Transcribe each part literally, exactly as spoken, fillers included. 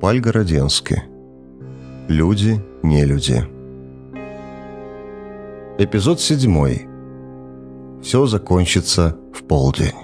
Паль Городенский. Люди, не люди. Эпизод седьмой. Все закончится в полдень.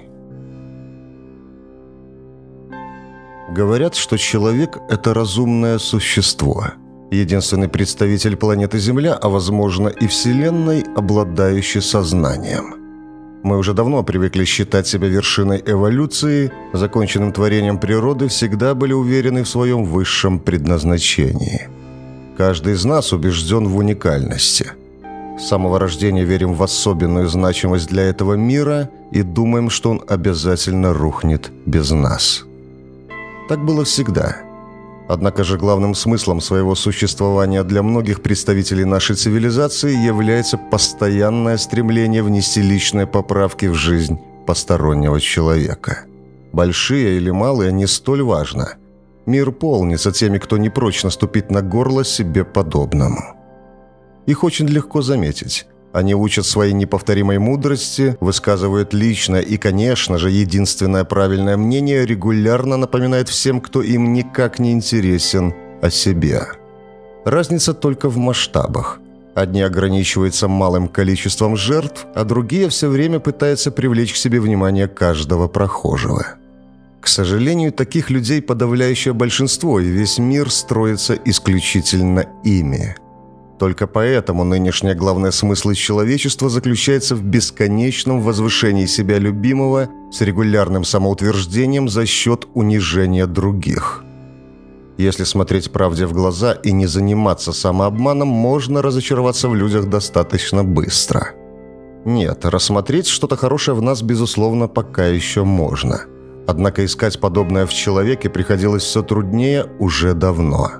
Говорят, что человек – это разумное существо, единственный представитель планеты Земля, а возможно и Вселенной, обладающий сознанием. Мы уже давно привыкли считать себя вершиной эволюции, законченным творением природы, всегда были уверены в своем высшем предназначении. Каждый из нас убежден в уникальности. С самого рождения верим в особенную значимость для этого мира и думаем, что он обязательно рухнет без нас. Так было всегда. Однако же главным смыслом своего существования для многих представителей нашей цивилизации является постоянное стремление внести личные поправки в жизнь постороннего человека. Большие или малые, не столь важно. Мир полнится теми, кто не прочь наступить на горло себе подобному. Их очень легко заметить. Они учат своей неповторимой мудрости, высказывают личное и, конечно же, единственное правильное мнение, регулярно напоминает всем, кто им никак не интересен, о себе. Разница только в масштабах. Одни ограничиваются малым количеством жертв, а другие все время пытаются привлечь к себе внимание каждого прохожего. К сожалению, таких людей подавляющее большинство, и весь мир строится исключительно ими. Только поэтому нынешние главные смыслы человечества заключаются в бесконечном возвышении себя любимого с регулярным самоутверждением за счет унижения других. Если смотреть правде в глаза и не заниматься самообманом, можно разочароваться в людях достаточно быстро. Нет, рассмотреть что-то хорошее в нас, безусловно, пока еще можно. Однако искать подобное в человеке приходилось все труднее уже давно.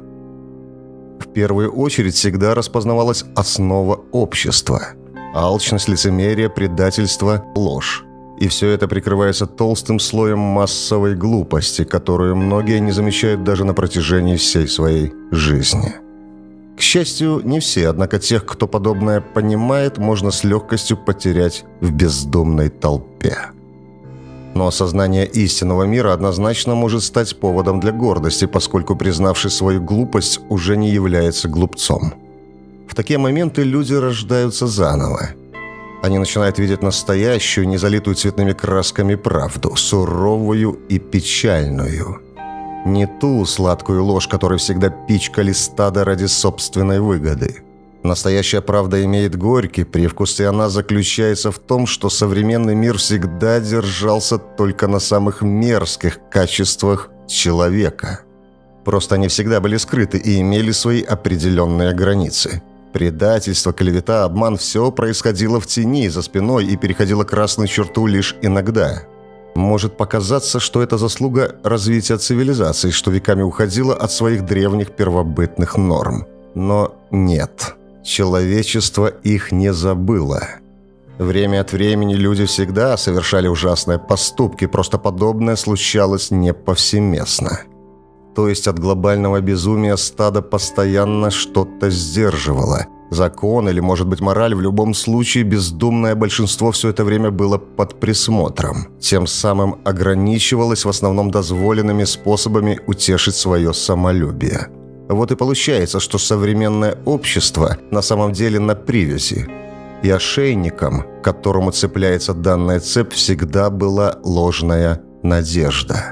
В первую очередь всегда распознавалась основа общества – алчность, лицемерие, предательство, ложь. И все это прикрывается толстым слоем массовой глупости, которую многие не замечают даже на протяжении всей своей жизни. К счастью, не все, однако тех, кто подобное понимает, можно с легкостью потерять в бездумной толпе. Но осознание истинного мира однозначно может стать поводом для гордости, поскольку, признавший свою глупость, уже не является глупцом. В такие моменты люди рождаются заново. Они начинают видеть настоящую, не залитую цветными красками правду, суровую и печальную. Не ту сладкую ложь, которой всегда пичкали стадо ради собственной выгоды. Настоящая правда имеет горький привкус, и она заключается в том, что современный мир всегда держался только на самых мерзких качествах человека. Просто они всегда были скрыты и имели свои определенные границы. Предательство, клевета, обман – все происходило в тени, за спиной и переходило красную черту лишь иногда. Может показаться, что это заслуга развития цивилизации, что веками уходило от своих древних первобытных норм. Но нет. Человечество их не забыло. Время от времени люди всегда совершали ужасные поступки, просто подобное случалось не повсеместно. То есть от глобального безумия стадо постоянно что-то сдерживало. Закон или, может быть, мораль, в любом случае бездумное большинство все это время было под присмотром. Тем самым ограничивалось в основном дозволенными способами утешить свое самолюбие. Вот и получается, что современное общество на самом деле на привязи. И ошейником, к которому цепляется данная цепь, всегда была ложная надежда.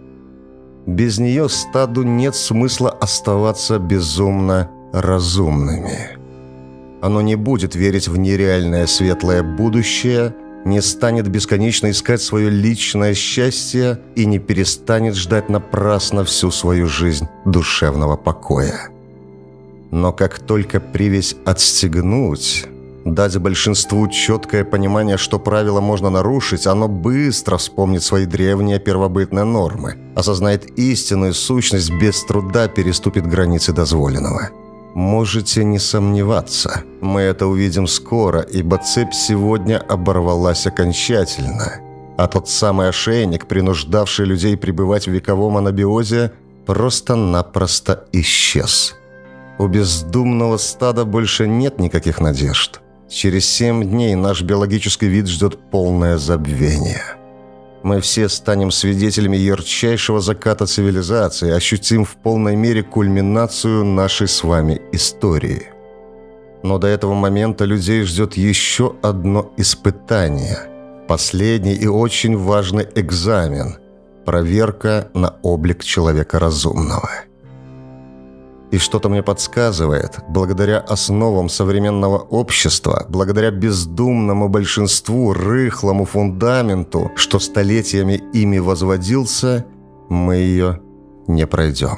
Без нее стаду нет смысла оставаться безумно разумными. Оно не будет верить в нереальное светлое будущее, не станет бесконечно искать свое личное счастье и не перестанет ждать напрасно всю свою жизнь душевного покоя. Но как только привязь отстегнуть, дать большинству четкое понимание, что правила можно нарушить, оно быстро вспомнит свои древние первобытные нормы, осознает истинную сущность, без труда переступит границы дозволенного. Можете не сомневаться, мы это увидим скоро, ибо цепь сегодня оборвалась окончательно, а тот самый ошейник, принуждавший людей пребывать в вековом анабиозе, просто-напросто исчез. У бездумного стада больше нет никаких надежд. Через семь дней наш биологический вид ждет полное забвение. Мы все станем свидетелями ярчайшего заката цивилизации, ощутим в полной мере кульминацию нашей с вами истории. Но до этого момента людей ждет еще одно испытание. Последний и очень важный экзамен. Проверка на облик человека разумного. И что-то мне подсказывает, благодаря основам современного общества, благодаря бездумному большинству, рыхлому фундаменту, что столетиями ими возводился, мы ее не пройдем.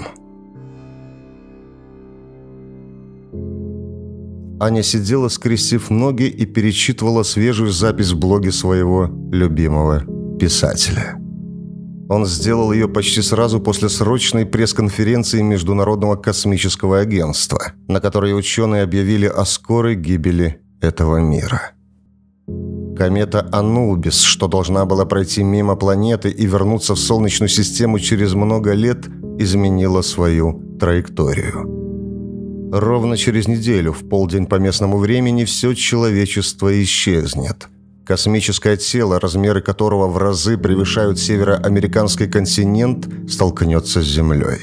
Аня сидела, скрестив ноги, и перечитывала свежую запись в блоге своего любимого писателя. Он сделал ее почти сразу после срочной пресс-конференции Международного космического агентства, на которой ученые объявили о скорой гибели этого мира. Комета Анубис, что должна была пройти мимо планеты и вернуться в Солнечную систему через много лет, изменила свою траекторию. Ровно через неделю, в полдень по местному времени, все человечество исчезнет. Космическое тело, размеры которого в разы превышают североамериканский континент, столкнется с Землей.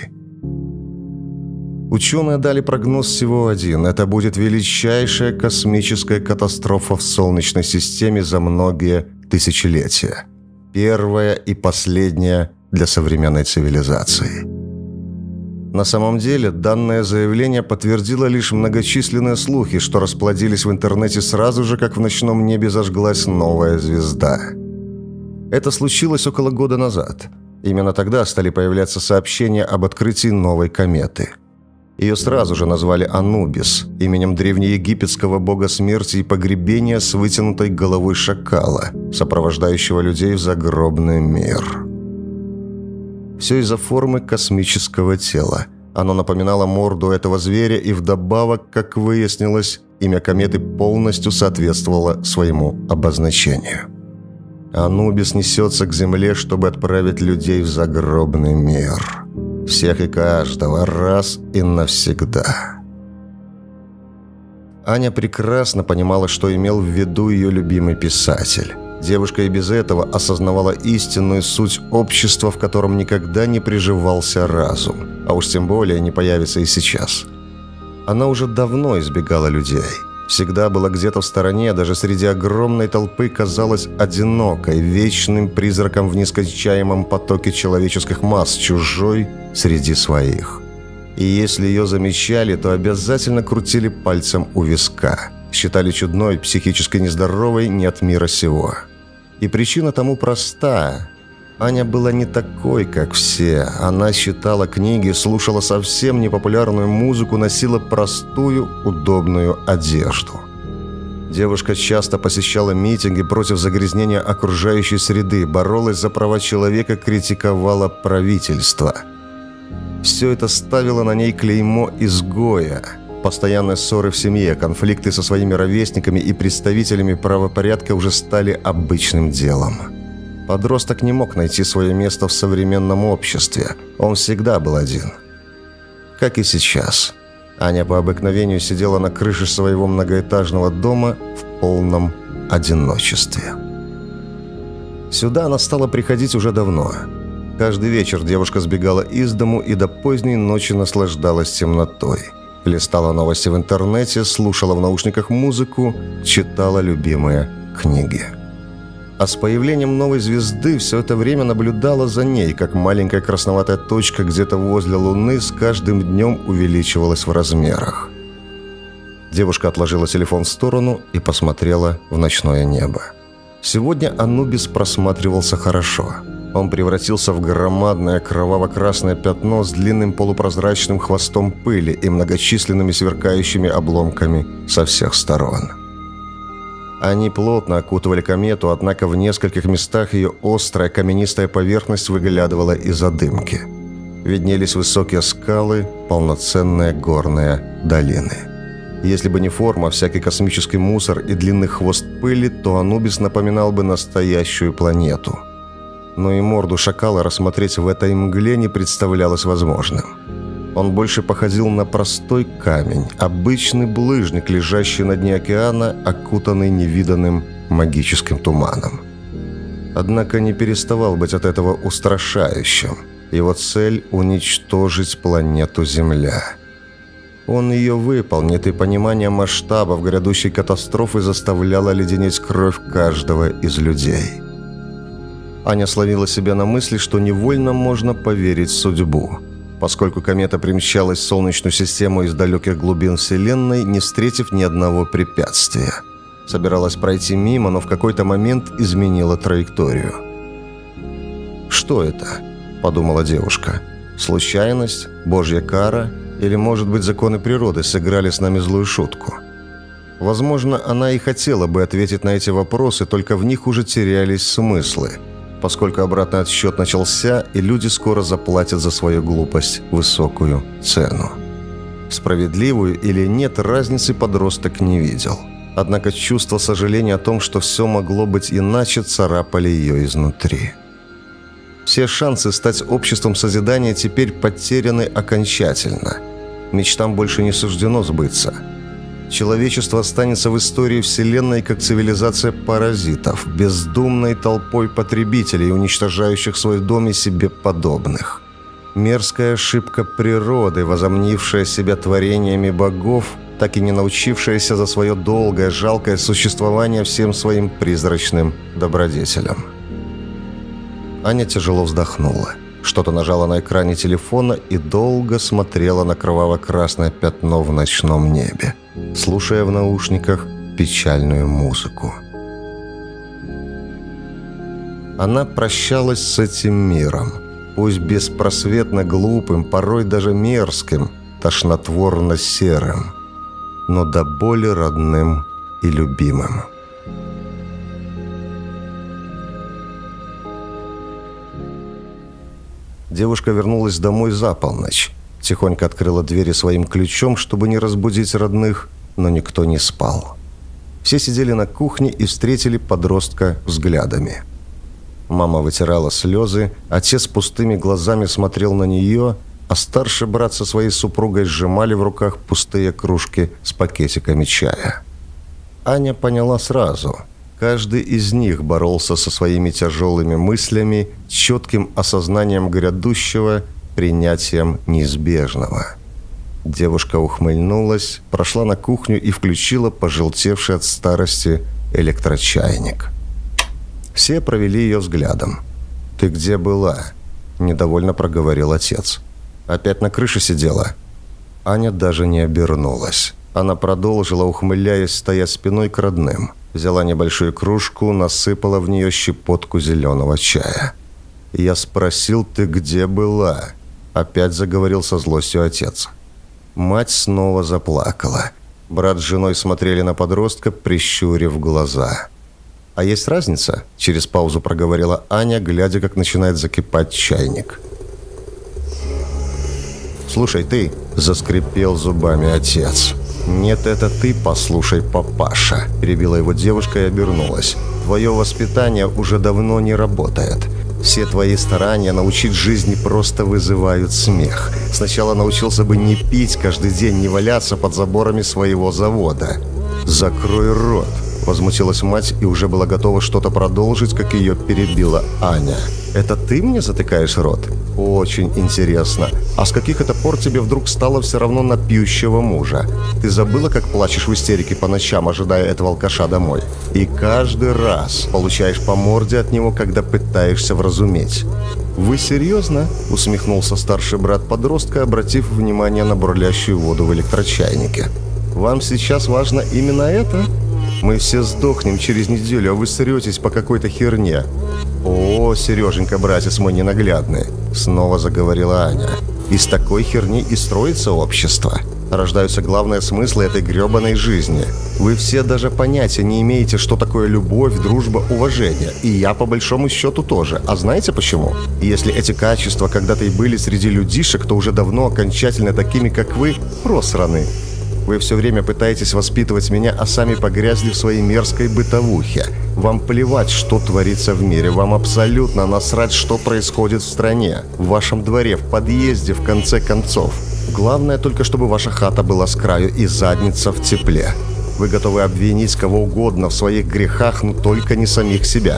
Ученые дали прогноз всего один. Это будет величайшая космическая катастрофа в Солнечной системе за многие тысячелетия. Первая и последняя для современной цивилизации. На самом деле, данное заявление подтвердило лишь многочисленные слухи, что расплодились в интернете сразу же, как в ночном небе зажглась новая звезда. Это случилось около года назад. Именно тогда стали появляться сообщения об открытии новой кометы. Ее сразу же назвали Анубис, именем древнеегипетского бога смерти и погребения с вытянутой головой шакала, сопровождающего людей в загробный мир. Все из-за формы космического тела. Оно напоминало морду этого зверя, и вдобавок, как выяснилось, имя кометы полностью соответствовало своему обозначению. Анубис несется к Земле, чтобы отправить людей в загробный мир. Всех и каждого, раз и навсегда. Аня прекрасно понимала, что имел в виду ее любимый писатель. Девушка и без этого осознавала истинную суть общества, в котором никогда не приживался разум, а уж тем более не появится и сейчас. Она уже давно избегала людей. Всегда была где-то в стороне, даже среди огромной толпы казалась одинокой, вечным призраком в нескончаемом потоке человеческих масс, чужой среди своих. И если ее замечали, то обязательно крутили пальцем у виска. Считали чудной, психически нездоровой, не от мира сего. И причина тому проста. Аня была не такой, как все. Она читала книги, слушала совсем непопулярную музыку, носила простую, удобную одежду. Девушка часто посещала митинги против загрязнения окружающей среды, боролась за права человека, критиковала правительство. Все это ставило на ней клеймо изгоя. Постоянные ссоры в семье, конфликты со своими ровесниками и представителями правопорядка уже стали обычным делом. Подросток не мог найти свое место в современном обществе. Он всегда был один. Как и сейчас. Аня по обыкновению сидела на крыше своего многоэтажного дома в полном одиночестве. Сюда она стала приходить уже давно. Каждый вечер девушка сбегала из дому и до поздней ночи наслаждалась темнотой. Листала новости в интернете, слушала в наушниках музыку, читала любимые книги. А с появлением новой звезды все это время наблюдала за ней, как маленькая красноватая точка где-то возле Луны с каждым днем увеличивалась в размерах. Девушка отложила телефон в сторону и посмотрела в ночное небо. Сегодня Анубис просматривался хорошо. Он превратился в громадное кроваво-красное пятно с длинным полупрозрачным хвостом пыли и многочисленными сверкающими обломками со всех сторон. Они плотно окутывали комету, однако в нескольких местах ее острая каменистая поверхность выглядывала из-за дымки. Виднелись высокие скалы, полноценные горные долины. Если бы не форма, всякий космический мусор и длинный хвост пыли, то Анубис напоминал бы настоящую планету. Но и морду шакала рассмотреть в этой мгле не представлялось возможным. Он больше походил на простой камень, обычный булыжник, лежащий на дне океана, окутанный невиданным магическим туманом. однако не переставал быть от этого устрашающим. Его цель – уничтожить планету Земля. Он ее выполнит, и понимание масштабов грядущей катастрофы заставляло леденеть кровь каждого из людей. Аня словила себя на мысли, что невольно можно поверить в судьбу. Поскольку комета примчалась в Солнечную систему из далеких глубин Вселенной, не встретив ни одного препятствия. Собиралась пройти мимо, но в какой-то момент изменила траекторию. «Что это?» – подумала девушка. «Случайность? Божья кара? Или, может быть, законы природы сыграли с нами злую шутку?» Возможно, она и хотела бы ответить на эти вопросы, только в них уже терялись смыслы, поскольку обратный отсчет начался, и люди скоро заплатят за свою глупость высокую цену. Справедливую или нет, разницы подросток не видел. Однако чувство сожаления о том, что все могло быть иначе, царапали ее изнутри. Все шансы стать обществом созидания теперь потеряны окончательно. Мечтам больше не суждено сбыться. Человечество останется в истории Вселенной как цивилизация паразитов, бездумной толпой потребителей, уничтожающих свой дом и себе подобных. Мерзкая ошибка природы, возомнившая себя творениями богов, так и не научившаяся за свое долгое, жалкое существование всем своим призрачным добродетелям. Аня тяжело вздохнула. Что-то нажала на экране телефона и долго смотрела на кроваво-красное пятно в ночном небе, слушая в наушниках печальную музыку. Она прощалась с этим миром, пусть беспросветно глупым, порой даже мерзким, тошнотворно серым, но до боли родным и любимым. Девушка вернулась домой за полночь. Тихонько открыла двери своим ключом, чтобы не разбудить родных, но никто не спал. Все сидели на кухне и встретили подростка взглядами. Мама вытирала слезы, отец пустыми глазами смотрел на нее, а старший брат со своей супругой сжимали в руках пустые кружки с пакетиками чая. Аня поняла сразу. Каждый из них боролся со своими тяжелыми мыслями, четким осознанием грядущего, принятием неизбежного. Девушка ухмыльнулась, прошла на кухню и включила пожелтевший от старости электрочайник. Все провели ее взглядом. «Ты где была?» – недовольно проговорил отец. «Опять на крыше сидела?» Аня даже не обернулась. Она продолжила, ухмыляясь, стоя спиной к родным. Взяла небольшую кружку, насыпала в нее щепотку зеленого чая. «Я спросил, ты где была?» – опять заговорил со злостью отец. Мать снова заплакала. Брат с женой смотрели на подростка, прищурив глаза. «А есть разница?» – через паузу проговорила Аня, глядя, как начинает закипать чайник. «Слушай, ты!» – заскрипел зубами отец. «Нет, это ты, послушай, папаша», – перебила его девушка и обернулась. «Твое воспитание уже давно не работает. Все твои старания научить жизни просто вызывают смех. Сначала научился бы не пить каждый день, не валяться под заборами своего завода». «Закрой рот», – возмутилась мать и уже была готова что-то продолжить, как ее перебила Аня. «Это ты мне затыкаешь рот? Очень интересно. А с каких это пор тебе вдруг стало все равно на пьющего мужа? Ты забыла, как плачешь в истерике по ночам, ожидая этого алкаша домой? И каждый раз получаешь по морде от него, когда пытаешься вразуметь». «Вы серьезно?» – усмехнулся старший брат подростка, обратив внимание на бурлящую воду в электрочайнике. «Вам сейчас важно именно это? Мы все сдохнем через неделю, а вы сретесь по какой-то херне». «О, Сереженька, братец мой ненаглядный», — снова заговорила Аня. «Из такой херни и строится общество. Рождаются главные смыслы этой гребаной жизни. Вы все даже понятия не имеете, что такое любовь, дружба, уважение. И я, по большому счету, тоже. А знаете почему? Если эти качества когда-то и были среди людишек, то уже давно окончательно такими, как вы, просраны. Вы все время пытаетесь воспитывать меня, а сами погрязли в своей мерзкой бытовухе. Вам плевать, что творится в мире. Вам абсолютно насрать, что происходит в стране, в вашем дворе, в подъезде, в конце концов. Главное только, чтобы ваша хата была с краю и задница в тепле. Вы готовы обвинить кого угодно в своих грехах, но только не самих себя.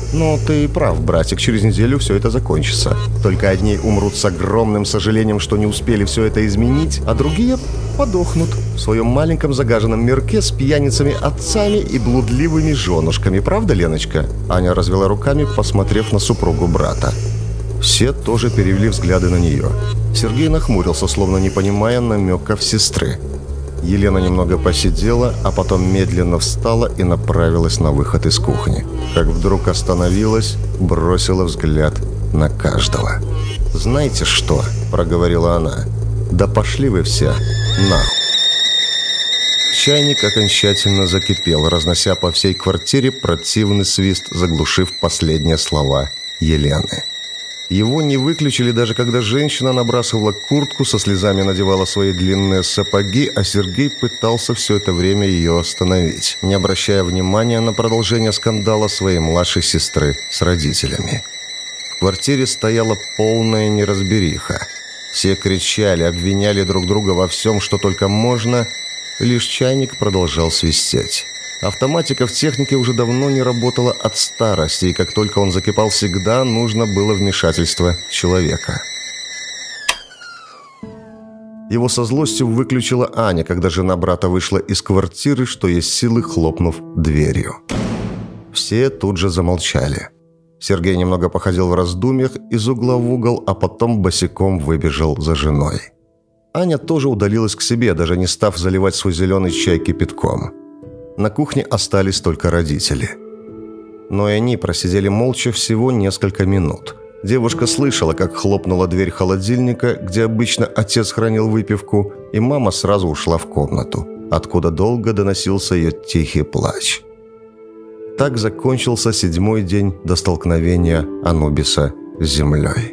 «Ну, ты прав, братик, через неделю все это закончится. Только одни умрут с огромным сожалением, что не успели все это изменить, а другие подохнут в своем маленьком загаженном мирке с пьяницами-отцами и блудливыми женушками. Правда, Леночка?» Аня развела руками, посмотрев на супругу брата. Все тоже перевели взгляды на нее. Сергей нахмурился, словно не понимая намеков сестры. Елена немного посидела, а потом медленно встала и направилась на выход из кухни. Как вдруг остановилась, бросила взгляд на каждого. «Знаете что?» – проговорила она. «Да пошли вы все нахуй!» Чайник окончательно закипел, разнося по всей квартире противный свист, заглушив последние слова Елены. Его не выключили, даже когда женщина набрасывала куртку, со слезами надевала свои длинные сапоги, а Сергей пытался все это время ее остановить, не обращая внимания на продолжение скандала своей младшей сестры с родителями. В квартире стояла полная неразбериха. Все кричали, обвиняли друг друга во всем, что только можно, лишь чайник продолжал свистеть. Автоматика в технике уже давно не работала от старости, и как только он закипал, всегда нужно было вмешательство человека. Его со злостью выключила Аня, когда жена брата вышла из квартиры, что есть силы, хлопнув дверью. Все тут же замолчали. Сергей немного походил в раздумьях из угла в угол, а потом босиком выбежал за женой. Аня тоже удалилась к себе, даже не став заливать свой зеленый чай кипятком. На кухне остались только родители. Но и они просидели молча всего несколько минут. Девушка слышала, как хлопнула дверь холодильника, где обычно отец хранил выпивку, и мама сразу ушла в комнату, откуда долго доносился ее тихий плач. Так закончился седьмой день до столкновения Анубиса с землей.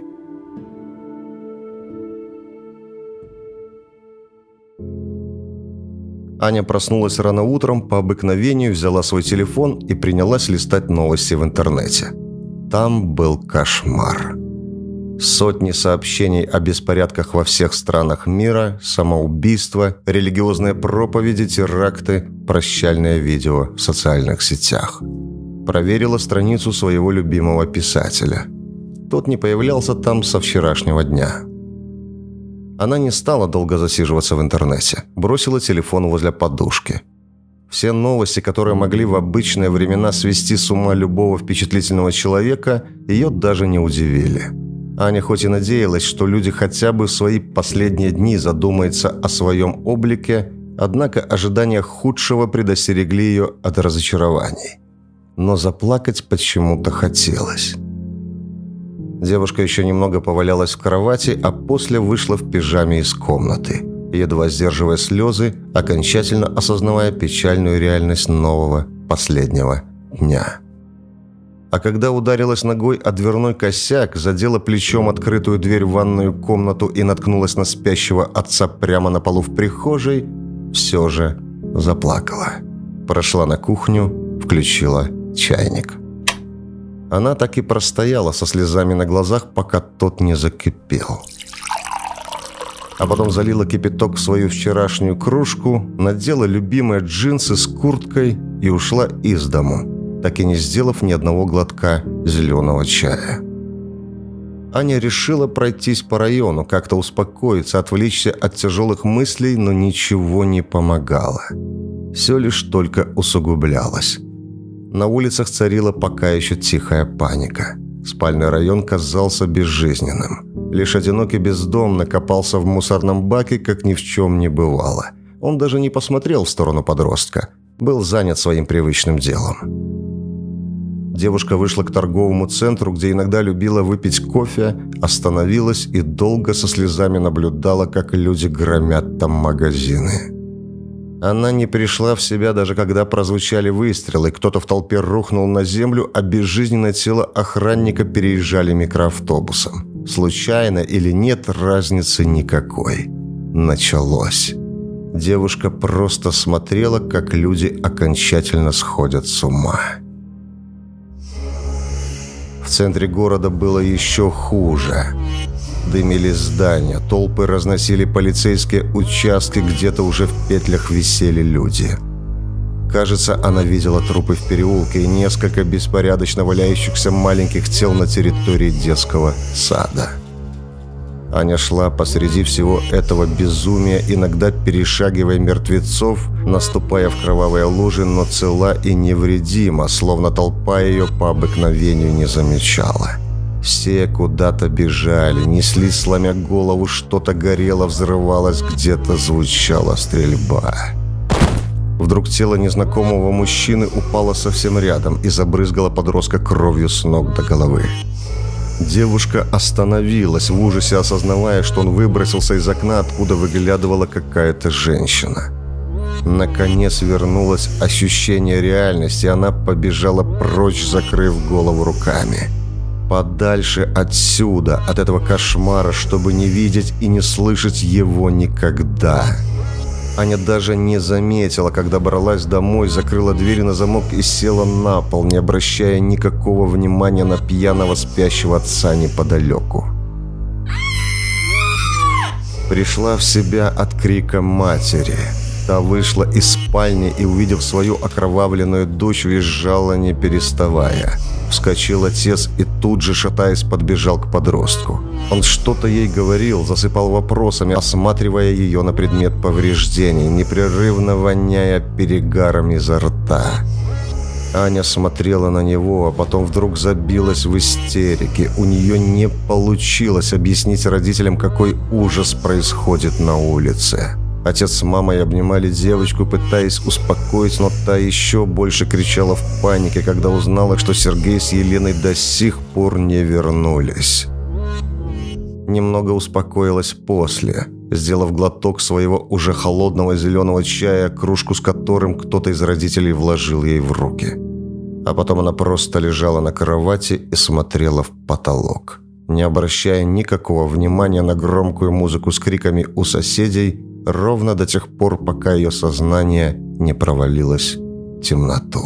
Аня проснулась рано утром, по обыкновению взяла свой телефон и принялась листать новости в интернете. Там был кошмар. Сотни сообщений о беспорядках во всех странах мира, самоубийства, религиозные проповеди, теракты, прощальное видео в социальных сетях. Проверила страницу своего любимого писателя. Тот не появлялся там со вчерашнего дня. Она не стала долго засиживаться в интернете, бросила телефон возле подушки. Все новости, которые могли в обычные времена свести с ума любого впечатлительного человека, ее даже не удивили. Аня хоть и надеялась, что люди хотя бы в свои последние дни задумаются о своем облике, однако ожидания худшего предостерегли ее от разочарований. Но заплакать почему-то хотелось. Девушка еще немного повалялась в кровати, а после вышла в пижаме из комнаты, едва сдерживая слезы, окончательно осознавая печальную реальность нового, последнего дня. А когда ударилась ногой о дверной косяк, задела плечом открытую дверь в ванную комнату и наткнулась на спящего отца прямо на полу в прихожей, все же заплакала. Прошла на кухню, включила чайник. Она так и простояла со слезами на глазах, пока тот не закипел. А потом залила кипяток в свою вчерашнюю кружку, надела любимые джинсы с курткой и ушла из дому, так и не сделав ни одного глотка зеленого чая. Аня решила пройтись по району, как-то успокоиться, отвлечься от тяжелых мыслей, но ничего не помогало. Все лишь только усугублялось. На улицах царила пока еще тихая паника. Спальный район казался безжизненным. Лишь одинокий бездомный копался в мусорном баке, как ни в чем не бывало. Он даже не посмотрел в сторону подростка. Был занят своим привычным делом. Девушка вышла к торговому центру, где иногда любила выпить кофе, остановилась и долго со слезами наблюдала, как люди громят там магазины. Она не пришла в себя, даже когда прозвучали выстрелы, кто-то в толпе рухнул на землю, а безжизненное тело охранника переезжали микроавтобусом. Случайно или нет, разницы никакой. Началось. Девушка просто смотрела, как люди окончательно сходят с ума. В центре города было еще хуже. Дымились здания, толпы разносили полицейские участки, где-то уже в петлях висели люди. кажется, она видела трупы в переулке и несколько беспорядочно валяющихся маленьких тел на территории детского сада. Аня шла посреди всего этого безумия, иногда перешагивая мертвецов, наступая в кровавые лужи, но цела и невредима, словно толпа ее по обыкновению не замечала. Все куда-то бежали, неслись, сломя голову, что-то горело, взрывалось, где-то звучала стрельба. Вдруг тело незнакомого мужчины упало совсем рядом и забрызгало подростка кровью с ног до головы. Девушка остановилась, в ужасе осознавая, что он выбросился из окна, откуда выглядывала какая-то женщина. Наконец вернулось ощущение реальности, и она побежала прочь, закрыв голову руками. Подальше отсюда, от этого кошмара, чтобы не видеть и не слышать его никогда. Аня даже не заметила, когда бралась домой, закрыла дверь на замок и села на пол, не обращая никакого внимания на пьяного спящего отца неподалеку. Пришла в себя от крика матери. Та вышла из спальни и, увидев свою окровавленную дочь, визжала, не переставая. Вскочил отец и тут же, шатаясь, подбежал к подростку. Он что-то ей говорил, засыпал вопросами, осматривая ее на предмет повреждений, непрерывно воняя перегаром изо рта. Аня смотрела на него, а потом вдруг забилась в истерике. У нее не получилось объяснить родителям, какой ужас происходит на улице. Отец с мамой обнимали девочку, пытаясь успокоить, но та еще больше кричала в панике, когда узнала, что Сергей с Еленой до сих пор не вернулись. Немного успокоилась после, сделав глоток своего уже холодного зеленого чая, кружку с которым кто-то из родителей вложил ей в руки. А потом она просто лежала на кровати и смотрела в потолок, не обращая никакого внимания на громкую музыку с криками у соседей, ровно до тех пор, пока ее сознание не провалилось в темноту.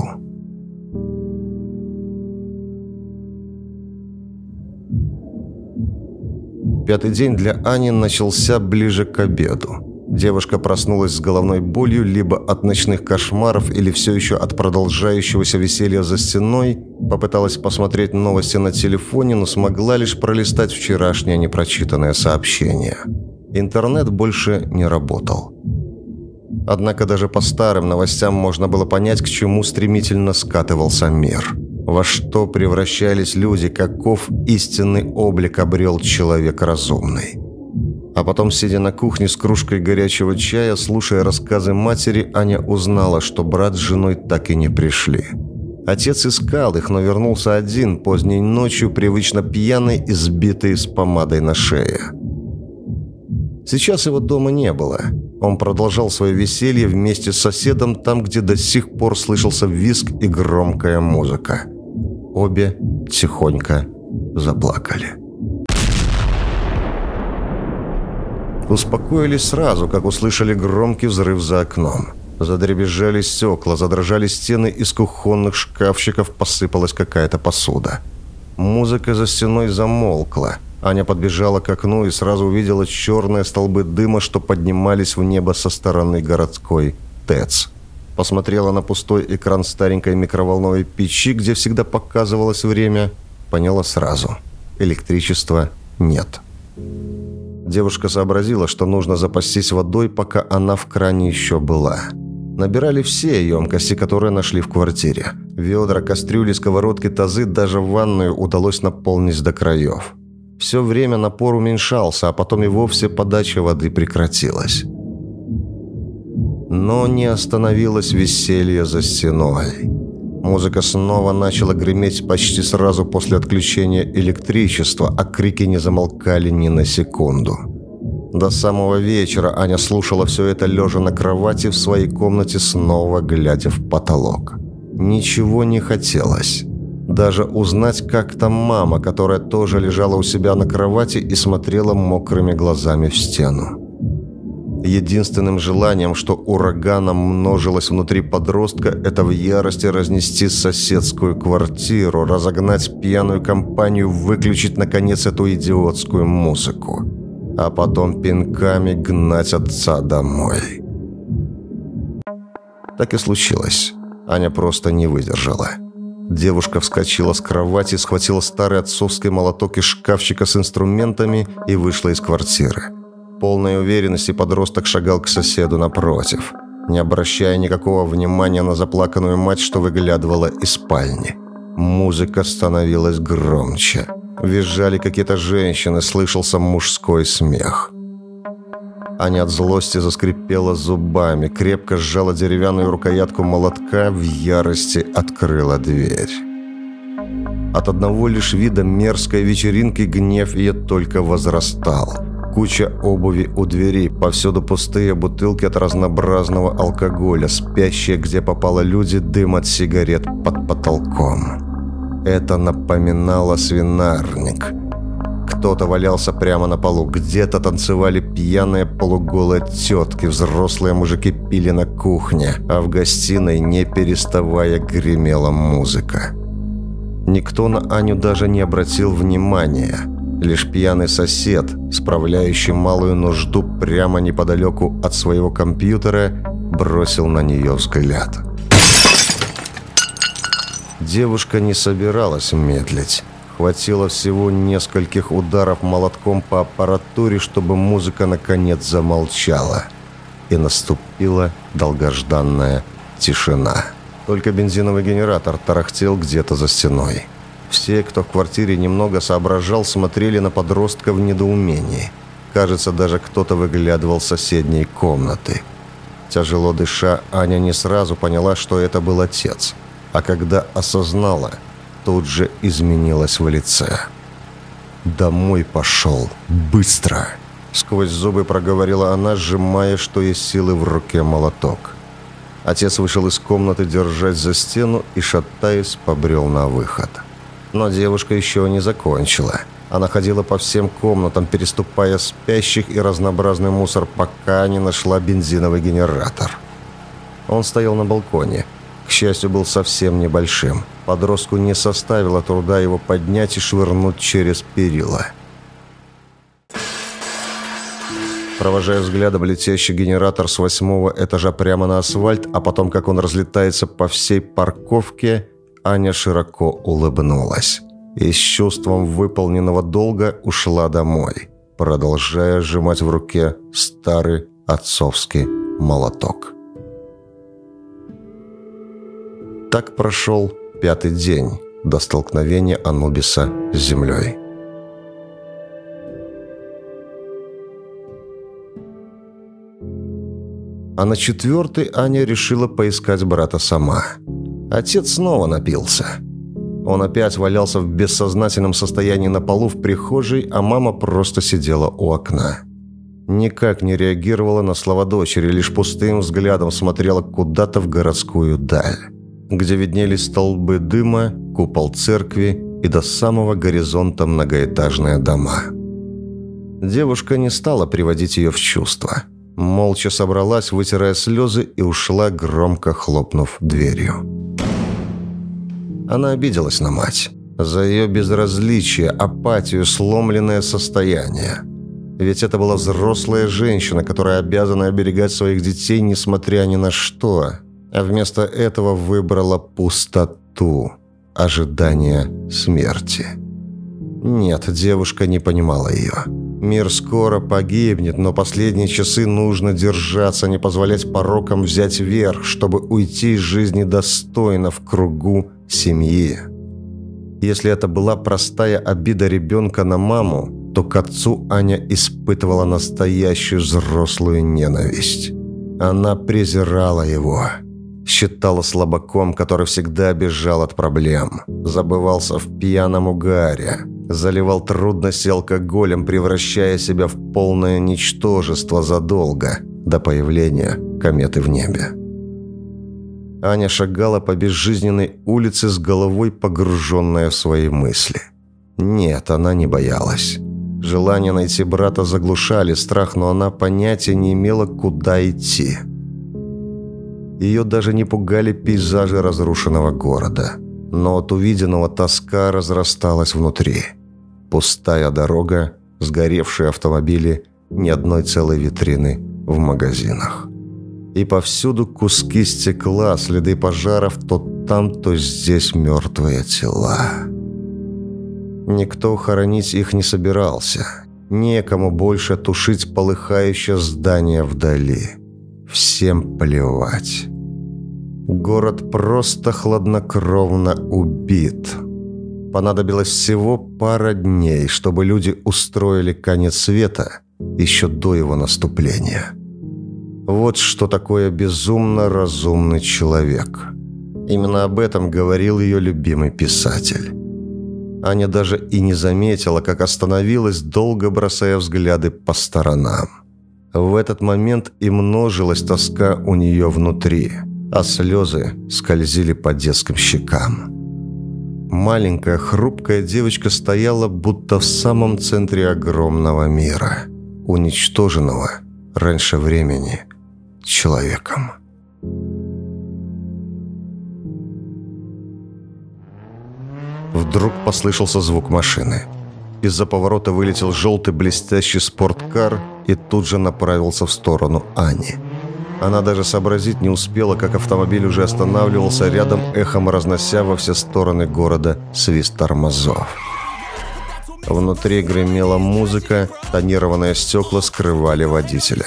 Пятый день для Ани начался ближе к обеду. Девушка проснулась с головной болью либо от ночных кошмаров, или все еще от продолжающегося веселья за стеной, попыталась посмотреть новости на телефоне, но смогла лишь пролистать вчерашнее непрочитанное сообщение. Интернет больше не работал. Однако даже по старым новостям можно было понять, к чему стремительно скатывался мир. Во что превращались люди, каков истинный облик обрел человек разумный. А потом, сидя на кухне с кружкой горячего чая, слушая рассказы матери, Аня узнала, что брат с женой так и не пришли. Отец искал их, но вернулся один, поздней ночью, привычно пьяный и сбитый с помадой на шее. Сейчас его дома не было. Он продолжал свое веселье вместе с соседом там, где до сих пор слышался визг и громкая музыка. Обе тихонько заплакали. Успокоились сразу, как услышали громкий взрыв за окном. Задребезжали стекла, задрожали стены, из кухонных шкафчиков посыпалась какая-то посуда. Музыка за стеной замолкла. Аня подбежала к окну и сразу увидела черные столбы дыма, что поднимались в небо со стороны городской ТЭЦ. Посмотрела на пустой экран старенькой микроволновой печи, где всегда показывалось время. Поняла сразу. Электричества нет. Девушка сообразила, что нужно запастись водой, пока она в кране еще была. Набирали все емкости, которые нашли в квартире. Ведра, кастрюли, сковородки, тазы, даже ванную удалось наполнить до краев. Все время напор уменьшался, а потом и вовсе подача воды прекратилась. Но не остановилось веселье за стеной. Музыка снова начала греметь почти сразу после отключения электричества, а крики не замолкали ни на секунду. До самого вечера Аня слушала все это, лежа на кровати в своей комнате, снова глядя в потолок. Ничего не хотелось. Даже узнать, как там мама, которая тоже лежала у себя на кровати и смотрела мокрыми глазами в стену. Единственным желанием, что ураганом множилось внутри подростка, это в ярости разнести соседскую квартиру, разогнать пьяную компанию, выключить, наконец, эту идиотскую музыку. А потом пинками гнать отца домой. Так и случилось. Аня просто не выдержала. Девушка вскочила с кровати, схватила старый отцовский молоток из шкафчика с инструментами и вышла из квартиры. В полной уверенности подросток шагал к соседу напротив, не обращая никакого внимания на заплаканную мать, что выглядывала из спальни. Музыка становилась громче. Визжали какие-то женщины, слышался мужской смех. Аня от злости заскрипела зубами, крепко сжала деревянную рукоятку молотка, в ярости открыла дверь. От одного лишь вида мерзкой вечеринки гнев ее только возрастал. Куча обуви у дверей, повсюду пустые бутылки от разнообразного алкоголя, спящие где попало люди, дым от сигарет под потолком. Это напоминало свинарник. Кто-то валялся прямо на полу, где-то танцевали пьяные полуголые тетки, взрослые мужики пили на кухне, а в гостиной, не переставая, гремела музыка. Никто на Аню даже не обратил внимания. Лишь пьяный сосед, справляющий малую нужду прямо неподалеку от своего компьютера, бросил на нее взгляд. Девушка не собиралась медлить. Хватило всего нескольких ударов молотком по аппаратуре, чтобы музыка наконец замолчала. И наступила долгожданная тишина. Только бензиновый генератор тарахтел где-то за стеной. Все, кто в квартире немного соображал, смотрели на подростка в недоумении. Кажется, даже кто-то выглядывал с соседней комнаты. Тяжело дыша, Аня не сразу поняла, что это был отец. А когда осознала, тут же изменилась в лице. «Домой пошел. Быстро!» Сквозь зубы проговорила она, сжимая, что есть силы, в руке молоток. Отец вышел из комнаты, держась за стену, и, шатаясь, побрел на выход. Но девушка еще не закончила. Она ходила по всем комнатам, переступая спящих и разнообразный мусор, пока не нашла бензиновый генератор. Он стоял на балконе. К счастью, был совсем небольшим. Подростку не составило труда его поднять и швырнуть через перила. Провожая взглядом летящий генератор с восьмого этажа прямо на асфальт, а потом, как он разлетается по всей парковке, Аня широко улыбнулась и с чувством выполненного долга ушла домой, продолжая сжимать в руке старый отцовский молоток. Так прошел пятый день до столкновения Анубиса с землей. А на четвертый Аня решила поискать брата сама. Отец снова напился. Он опять валялся в бессознательном состоянии на полу в прихожей, а мама просто сидела у окна. Никак не реагировала на слова дочери, лишь пустым взглядом смотрела куда-то в городскую даль, где виднелись столбы дыма, купол церкви и до самого горизонта многоэтажные дома. Девушка не стала приводить ее в чувство. Молча собралась, вытирая слезы, и ушла, громко хлопнув дверью. Она обиделась на мать за ее безразличие, апатию, сломленное состояние. Ведь это была взрослая женщина, которая обязана оберегать своих детей, несмотря ни на что. А вместо этого выбрала пустоту, ожидание смерти. Нет, девушка не понимала ее. Мир скоро погибнет, но последние часы нужно держаться, не позволять порокам взять верх, чтобы уйти из жизни достойно в кругу семьи. Если это была простая обида ребенка на маму, то к отцу Аня испытывала настоящую взрослую ненависть. Она презирала его. Считала слабаком, который всегда бежал от проблем. Забывался в пьяном угаре. Заливал трудности алкоголем, превращая себя в полное ничтожество задолго до появления кометы в небе. Аня шагала по безжизненной улице с головой, погруженная в свои мысли. Нет, она не боялась. Желание найти брата заглушали страх, но она понятия не имела, куда идти. Ее даже не пугали пейзажи разрушенного города. Но от увиденного тоска разрасталась внутри. Пустая дорога, сгоревшие автомобили, ни одной целой витрины в магазинах. И повсюду куски стекла, следы пожаров, то там, то здесь мертвые тела. Никто хоронить их не собирался. Некому больше тушить полыхающее здание вдали. Всем плевать. Город просто хладнокровно убит. Понадобилось всего пара дней, чтобы люди устроили конец света еще до его наступления. Вот что такое безумно разумный человек. Именно об этом говорил ее любимый писатель. Аня даже и не заметила, как остановилась, долго бросая взгляды по сторонам. В этот момент и множилась тоска у нее внутри, а слезы скользили по детским щекам. Маленькая хрупкая девочка стояла будто в самом центре огромного мира, уничтоженного раньше времени человеком. Вдруг послышался звук машины. Из-за поворота вылетел желтый блестящий спорткар и тут же направился в сторону Ани. Она даже сообразить не успела, как автомобиль уже останавливался рядом, эхом разнося во все стороны города свист тормозов. Внутри гремела музыка, тонированные стекла скрывали водителя.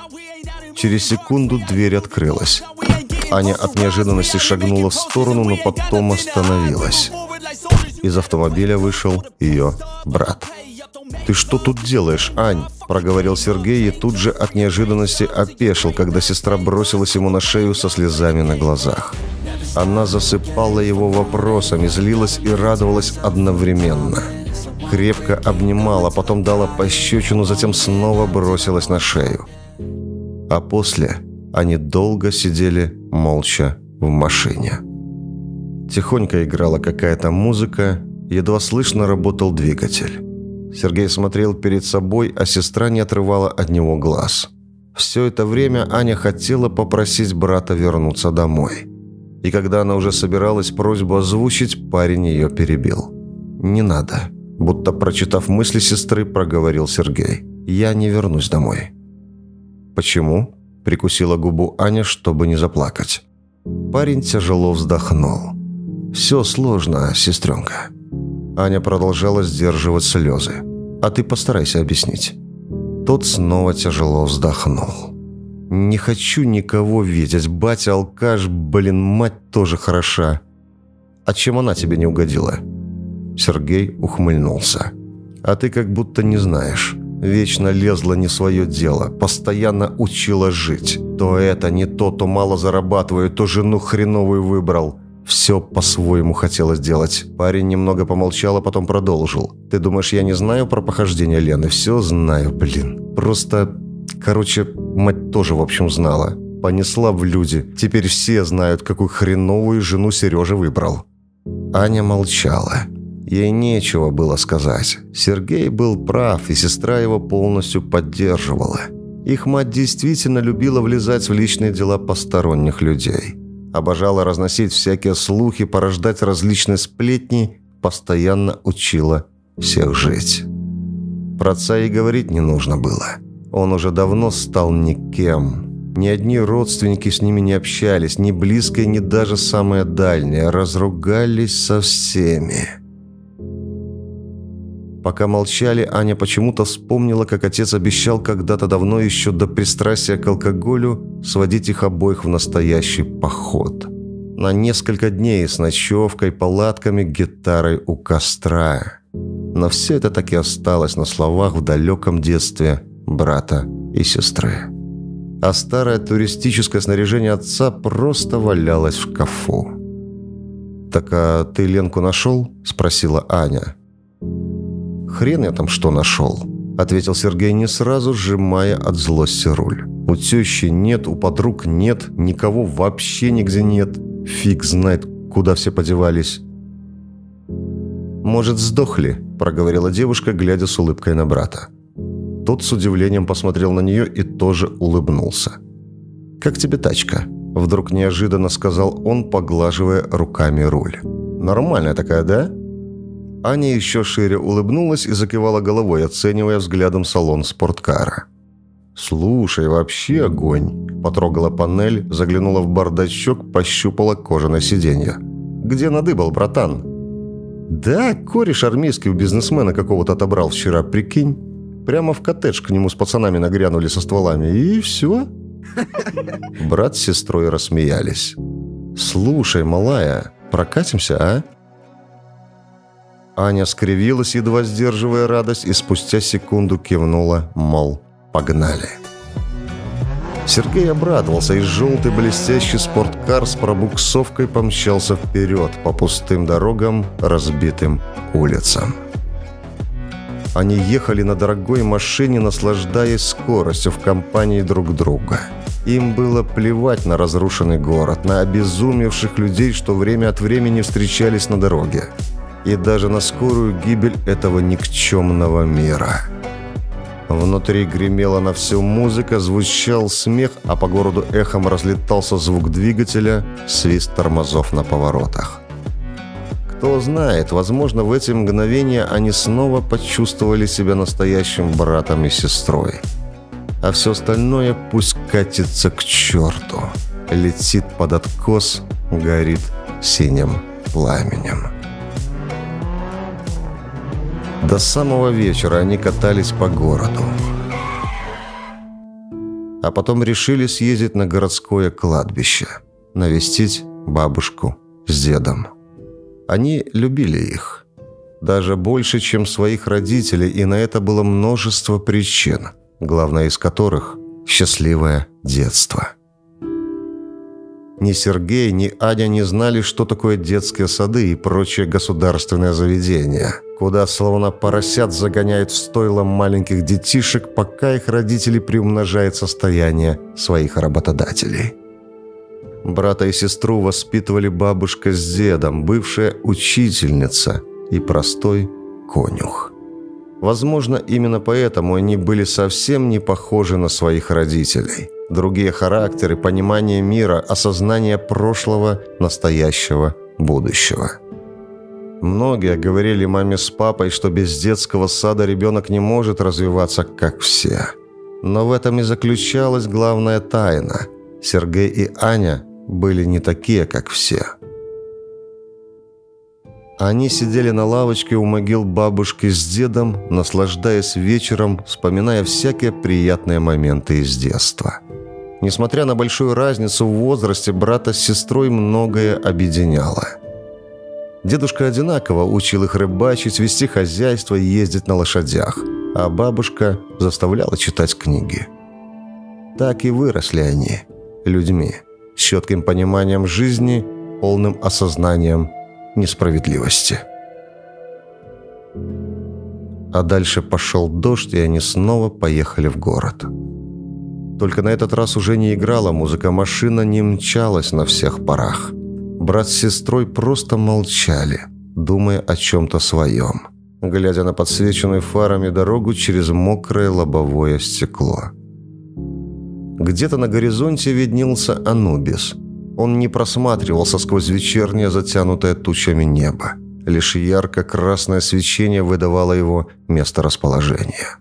Через секунду дверь открылась. Аня от неожиданности шагнула в сторону, но потом остановилась. Из автомобиля вышел ее брат. «Ты что тут делаешь, Ань?» – проговорил Сергей и тут же от неожиданности опешил, когда сестра бросилась ему на шею со слезами на глазах. Она засыпала его вопросами, злилась и радовалась одновременно. Крепко обнимала, потом дала пощечину, затем снова бросилась на шею. А после они долго сидели молча в машине. Тихонько играла какая-то музыка, едва слышно работал двигатель. Сергей смотрел перед собой, а сестра не отрывала от него глаз. Все это время Аня хотела попросить брата вернуться домой. И когда она уже собиралась просьбу озвучить, парень ее перебил. «Не надо», будто прочитав мысли сестры, проговорил Сергей. «Я не вернусь домой». «Почему?» – прикусила губу Аня, чтобы не заплакать. Парень тяжело вздохнул. «Все сложно, сестренка». Аня продолжала сдерживать слезы. «А ты постарайся объяснить». Тот снова тяжело вздохнул. «Не хочу никого видеть. Батя алкаш, блин, мать тоже хороша. А чем она тебе не угодила?» Сергей ухмыльнулся. «А ты как будто не знаешь. Вечно лезла не свое дело, постоянно учила жить. То это, не то, то мало зарабатываю, то жену хреновую выбрал. Все по-своему хотела сделать». Парень немного помолчал, а потом продолжил. «Ты думаешь, я не знаю про похождение Лены? Все знаю, блин. Просто, короче, мать тоже, в общем, знала. Понесла в люди. Теперь все знают, какую хреновую жену Сережа выбрал». Аня молчала. Ей нечего было сказать. Сергей был прав, и сестра его полностью поддерживала. Их мать действительно любила влезать в личные дела посторонних людей. Обожала разносить всякие слухи, порождать различные сплетни, постоянно учила всех жить. Про отца и говорить не нужно было. Он уже давно стал никем. Ни одни родственники с ними не общались, ни близкие, ни даже самые дальние. Разругались со всеми. Пока молчали, Аня почему-то вспомнила, как отец обещал когда-то давно, еще до пристрастия к алкоголю, сводить их обоих в настоящий поход. На несколько дней с ночевкой, палатками, гитарой у костра. Но все это так и осталось на словах в далеком детстве брата и сестры. А старое туристическое снаряжение отца просто валялось в шкафу. «Так а ты Ленку нашел?» – спросила Аня. «Хрен я там что нашел», – ответил Сергей не сразу, сжимая от злости руль. «У тещи нет, у подруг нет, никого вообще нигде нет. Фиг знает, куда все подевались». «Может, сдохли?» – проговорила девушка, глядя с улыбкой на брата. Тот с удивлением посмотрел на нее и тоже улыбнулся. «Как тебе тачка?» – вдруг неожиданно сказал он, поглаживая руками руль. «Нормальная такая, да?» Аня еще шире улыбнулась и закивала головой, оценивая взглядом салон спорткара. «Слушай, вообще огонь!» Потрогала панель, заглянула в бардачок, пощупала кожаное сиденье. «Где надыбал, братан?» «Да, кореш армейский у бизнесмена какого-то отобрал вчера, прикинь. Прямо в коттедж к нему с пацанами нагрянули со стволами, и все». Брат с сестрой рассмеялись. «Слушай, малая, прокатимся, а?» Аня скривилась, едва сдерживая радость, и спустя секунду кивнула, мол, погнали. Сергей обрадовался, и желтый блестящий спорткар с пробуксовкой помчался вперед по пустым дорогам, разбитым улицам. Они ехали на дорогой машине, наслаждаясь скоростью в компании друг друга. Им было плевать на разрушенный город, на обезумевших людей, что время от времени встречались на дороге, и даже на скорую гибель этого никчемного мира. Внутри гремела на всю музыка, звучал смех, а по городу эхом разлетался звук двигателя, свист тормозов на поворотах. Кто знает, возможно, в эти мгновения они снова почувствовали себя настоящим братом и сестрой. А все остальное пусть катится к черту, летит под откос, горит синим пламенем. До самого вечера они катались по городу. А потом решили съездить на городское кладбище, навестить бабушку с дедом. Они любили их. Даже больше, чем своих родителей, и на это было множество причин, главная из которых – счастливое детство. Ни Сергей, ни Аня не знали, что такое детские сады и прочие государственные заведения, куда словно поросят загоняют в стойло маленьких детишек, пока их родители приумножают состояние своих работодателей. Брата и сестру воспитывали бабушка с дедом, бывшая учительница и простой конюх. Возможно, именно поэтому они были совсем не похожи на своих родителей. Другие характеры, понимание мира, осознание прошлого, настоящего, будущего. Многие говорили маме с папой, что без детского сада ребенок не может развиваться, как все. Но в этом и заключалась главная тайна. Сергей и Аня были не такие, как все. Они сидели на лавочке у могил бабушки с дедом, наслаждаясь вечером, вспоминая всякие приятные моменты из детства. Несмотря на большую разницу в возрасте, брата с сестрой многое объединяло. Дедушка одинаково учил их рыбачить, вести хозяйство и ездить на лошадях, а бабушка заставляла читать книги. Так и выросли они, людьми, с четким пониманием жизни, полным осознанием несправедливости. А дальше пошел дождь, и они снова поехали в город. Только на этот раз уже не играла музыка, машина не мчалась на всех парах. Брат с сестрой просто молчали, думая о чем-то своем, глядя на подсвеченную фарами дорогу через мокрое лобовое стекло. Где-то на горизонте виднелся Анубис. Он не просматривался сквозь вечернее, затянутое тучами небо. Лишь ярко-красное свечение выдавало его месторасположение.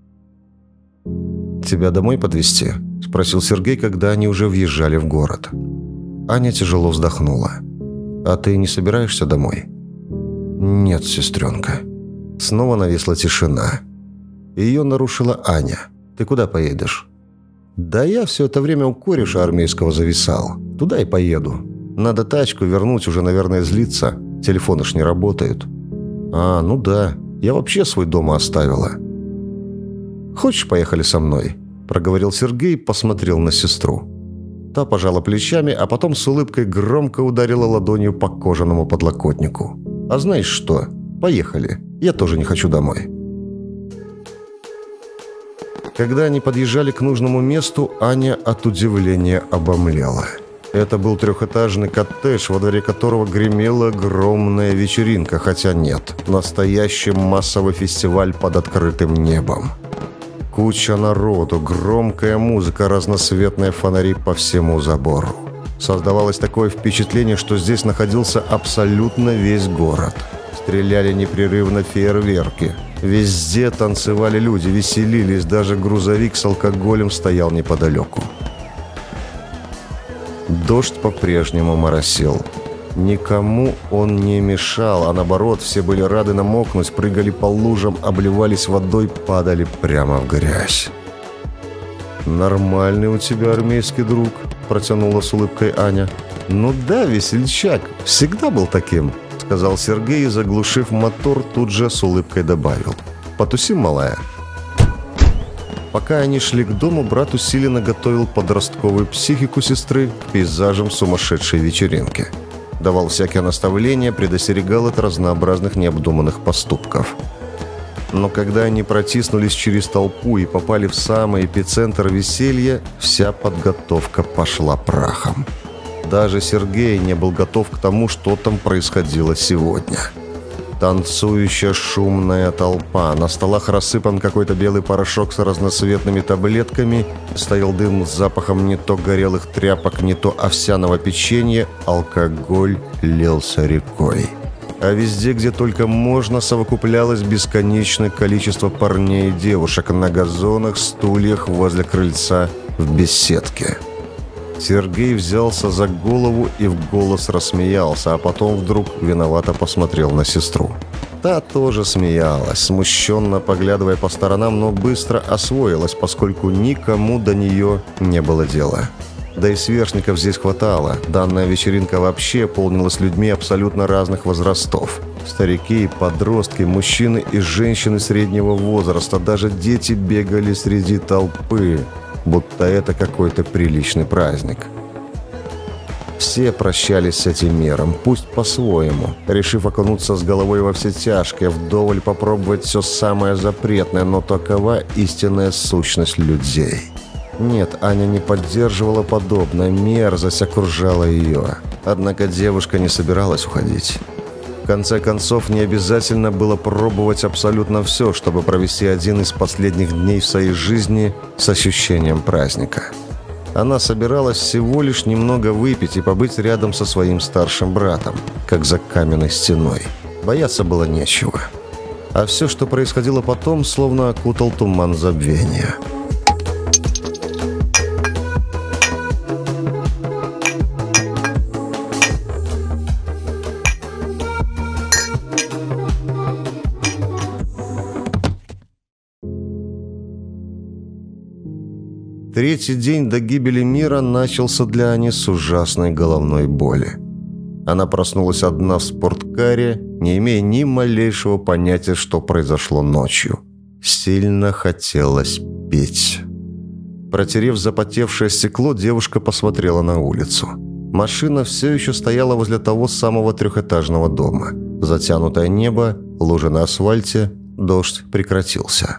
«Тебя домой подвезти?» – спросил Сергей, когда они уже въезжали в город. Аня тяжело вздохнула. «А ты не собираешься домой?» «Нет, сестренка». Снова нависла тишина. Ее нарушила Аня. «Ты куда поедешь?» «Да я все это время у кореша армейского зависал. Туда и поеду. Надо тачку вернуть, уже, наверное, злиться. Телефоны ж не работают». «А, ну да. Я вообще свой дома оставила». «Хочешь, поехали со мной?» – проговорил Сергей и посмотрел на сестру. Та пожала плечами, а потом с улыбкой громко ударила ладонью по кожаному подлокотнику. «А знаешь что? Поехали. Я тоже не хочу домой». Когда они подъезжали к нужному месту, Аня от удивления обомлела. Это был трехэтажный коттедж, во дворе которого гремела огромная вечеринка, хотя нет, настоящий массовый фестиваль под открытым небом. Куча народу, громкая музыка, разноцветные фонари по всему забору. Создавалось такое впечатление, что здесь находился абсолютно весь город. стреляли непрерывно фейерверки. Везде танцевали люди, веселились, даже грузовик с алкоголем стоял неподалеку. Дождь по-прежнему моросил. Никому он не мешал, а наоборот, все были рады намокнуть, прыгали по лужам, обливались водой, падали прямо в грязь. «Нормальный у тебя армейский друг», – протянула с улыбкой Аня. «Ну да, весельчак, всегда был таким», – сказал Сергей и, заглушив мотор, тут же с улыбкой добавил. «Потусим, малая». Пока они шли к дому, брат усиленно готовил подростковую психику сестры к пейзажам сумасшедшей вечеринки. Давал всякие наставления, предостерегал от разнообразных необдуманных поступков. Но когда они протиснулись через толпу и попали в самый эпицентр веселья, вся подготовка пошла прахом. Даже Сергей не был готов к тому, что там происходило сегодня. Танцующая шумная толпа, на столах рассыпан какой-то белый порошок с разноцветными таблетками, стоял дым с запахом не то горелых тряпок, не то овсяного печенья, алкоголь лился рекой. А везде, где только можно, совокуплялось бесконечное количество парней и девушек на газонах, стульях, возле крыльца, в беседке. Сергей взялся за голову и в голос рассмеялся, а потом вдруг виновато посмотрел на сестру. Та тоже смеялась, смущенно поглядывая по сторонам, но быстро освоилась, поскольку никому до нее не было дела. Да и сверстников здесь хватало. Данная вечеринка вообще полнилась людьми абсолютно разных возрастов. Старики, подростки, мужчины и женщины среднего возраста, даже дети бегали среди толпы, будто это какой-то приличный праздник. Все прощались с этим миром, пусть по-своему, решив окунуться с головой во все тяжкие, вдоволь попробовать все самое запретное, но такова истинная сущность людей. Нет, Аня не поддерживала подобное, мерзость окружала ее. Однако девушка не собиралась уходить. В конце концов, не обязательно было пробовать абсолютно все, чтобы провести один из последних дней в своей жизни с ощущением праздника. Она собиралась всего лишь немного выпить и побыть рядом со своим старшим братом, как за каменной стеной. Бояться было нечего. А все, что происходило потом, словно окутал туман забвения. Третий день до гибели мира начался для Ани с ужасной головной боли. Она проснулась одна в спорткаре, не имея ни малейшего понятия, что произошло ночью. Сильно хотелось пить. Протерев запотевшее стекло, девушка посмотрела на улицу. Машина все еще стояла возле того самого трехэтажного дома. Затянутое небо, лужи на асфальте, дождь прекратился.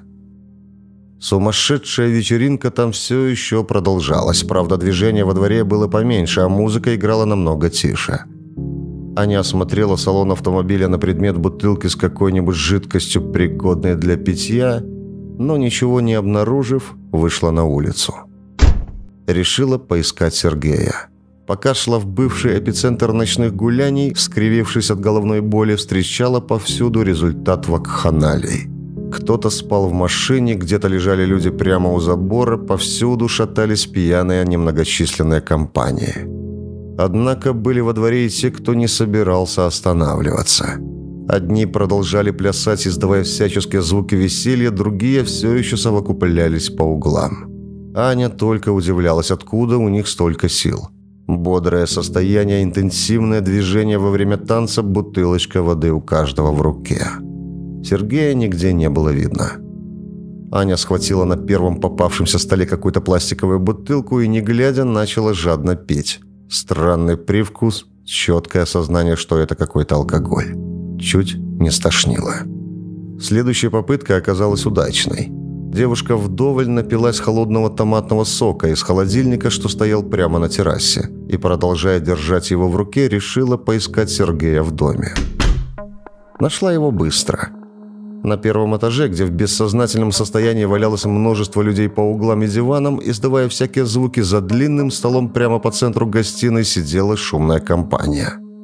Сумасшедшая вечеринка там все еще продолжалась. Правда, движение во дворе было поменьше, а музыка играла намного тише. Аня осмотрела салон автомобиля на предмет бутылки с какой-нибудь жидкостью, пригодной для питья, но ничего не обнаружив, вышла на улицу. Решила поискать Сергея. Пока шла в бывший эпицентр ночных гуляний, скривившись от головной боли, встречала повсюду результат вакханалий. Кто-то спал в машине, где-то лежали люди прямо у забора, повсюду шатались пьяные немногочисленные компании. Однако были во дворе и те, кто не собирался останавливаться. Одни продолжали плясать, издавая всяческие звуки веселья, другие все еще совокуплялись по углам. Аня только удивлялась, откуда у них столько сил. Бодрое состояние, интенсивное движение во время танца, бутылочка воды у каждого в руке. Сергея нигде не было видно. Аня схватила на первом попавшемся столе какую-то пластиковую бутылку и, не глядя, начала жадно пить. Странный привкус, четкое осознание, что это какой-то алкоголь. Чуть не стошнило. Следующая попытка оказалась удачной. Девушка вдоволь напилась холодного томатного сока из холодильника, что стоял прямо на террасе, и, продолжая держать его в руке, решила поискать Сергея в доме. Нашла его быстро. На первом этаже, где в бессознательном состоянии валялось множество людей по углам и диванам, издавая всякие звуки, за длинным столом прямо по центру гостиной сидела шумная компания.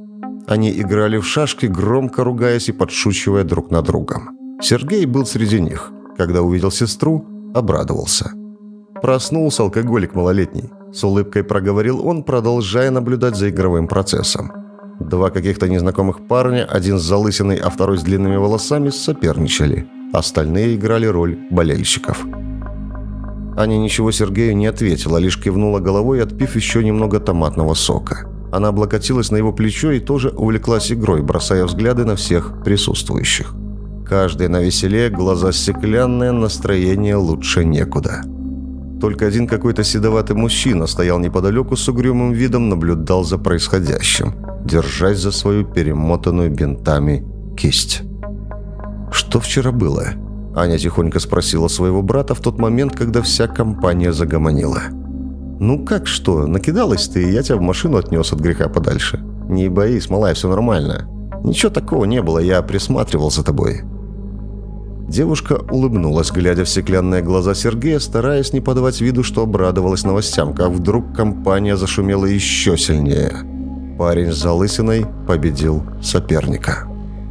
Они играли в шашки, громко ругаясь и подшучивая друг над другом. Сергей был среди них. Когда увидел сестру, обрадовался. «Проснулся алкоголик малолетний», – с улыбкой проговорил он, продолжая наблюдать за игровым процессом. Два каких-то незнакомых парня, один с залысиной, а второй с длинными волосами, соперничали. Остальные играли роль болельщиков. Аня ничего Сергею не ответила, лишь кивнула головой, отпив еще немного томатного сока. Она облокотилась на его плечо и тоже увлеклась игрой, бросая взгляды на всех присутствующих. Каждый навеселе, глаза стеклянные, настроение лучше некуда. Только один какой-то седоватый мужчина стоял неподалеку с угрюмым видом, наблюдал за происходящим, держась за свою перемотанную бинтами кисть. «Что вчера было?» Аня тихонько спросила своего брата в тот момент, когда вся компания загомонила. «Ну как что? Накидалась ты, и я тебя в машину отнес от греха подальше. Не боись, малая, все нормально. Ничего такого не было, я присматривал за тобой». Девушка улыбнулась, глядя в стеклянные глаза Сергея, стараясь не подавать виду, что обрадовалась новостям, как вдруг компания зашумела еще сильнее. Парень с залысиной победил соперника.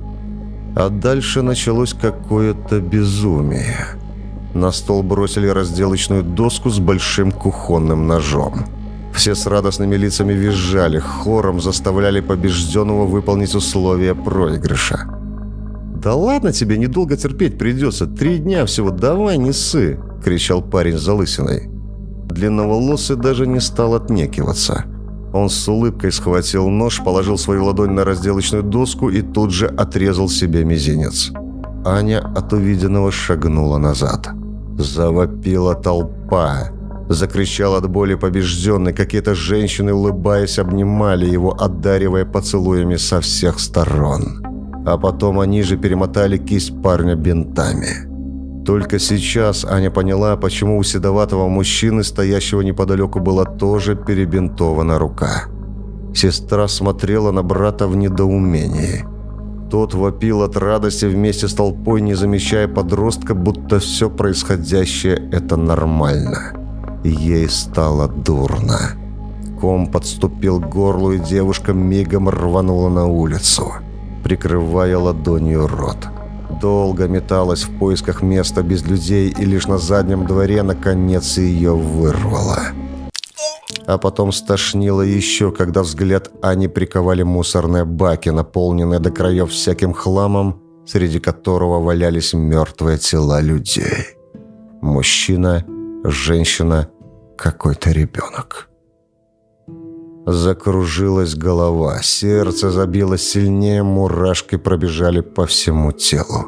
А дальше началось какое-то безумие. На стол бросили разделочную доску с большим кухонным ножом. Все с радостными лицами визжали, хором заставляли побежденного выполнить условия проигрыша. «Да ладно тебе, недолго терпеть придется. Три дня всего, давай не ссы!» – кричал парень с залысиной. Длинноволосый даже не стал отнекиваться. Он с улыбкой схватил нож, положил свою ладонь на разделочную доску и тут же отрезал себе мизинец. Аня от увиденного шагнула назад. Завопила толпа. Закричал от боли побежденный. Какие-то женщины, улыбаясь, обнимали его, одаривая поцелуями со всех сторон. А потом они же перемотали кисть парня бинтами. Только сейчас Аня поняла, почему у седоватого мужчины, стоящего неподалеку, была тоже перебинтована рука. Сестра смотрела на брата в недоумении. Тот вопил от радости вместе с толпой, не замечая подростка, будто все происходящее – это нормально. Ей стало дурно. Ком подступил к горлу, и девушка мигом рванула на улицу, прикрывая ладонью рот. Долго металась в поисках места без людей, и лишь на заднем дворе наконец ее вырвало. А потом стошнило еще, когда взгляд Ани приковали мусорные баки, наполненные до краев всяким хламом, среди которого валялись мертвые тела людей. Мужчина, женщина, какой-то ребенок. Закружилась голова, сердце забилось сильнее, мурашки пробежали по всему телу.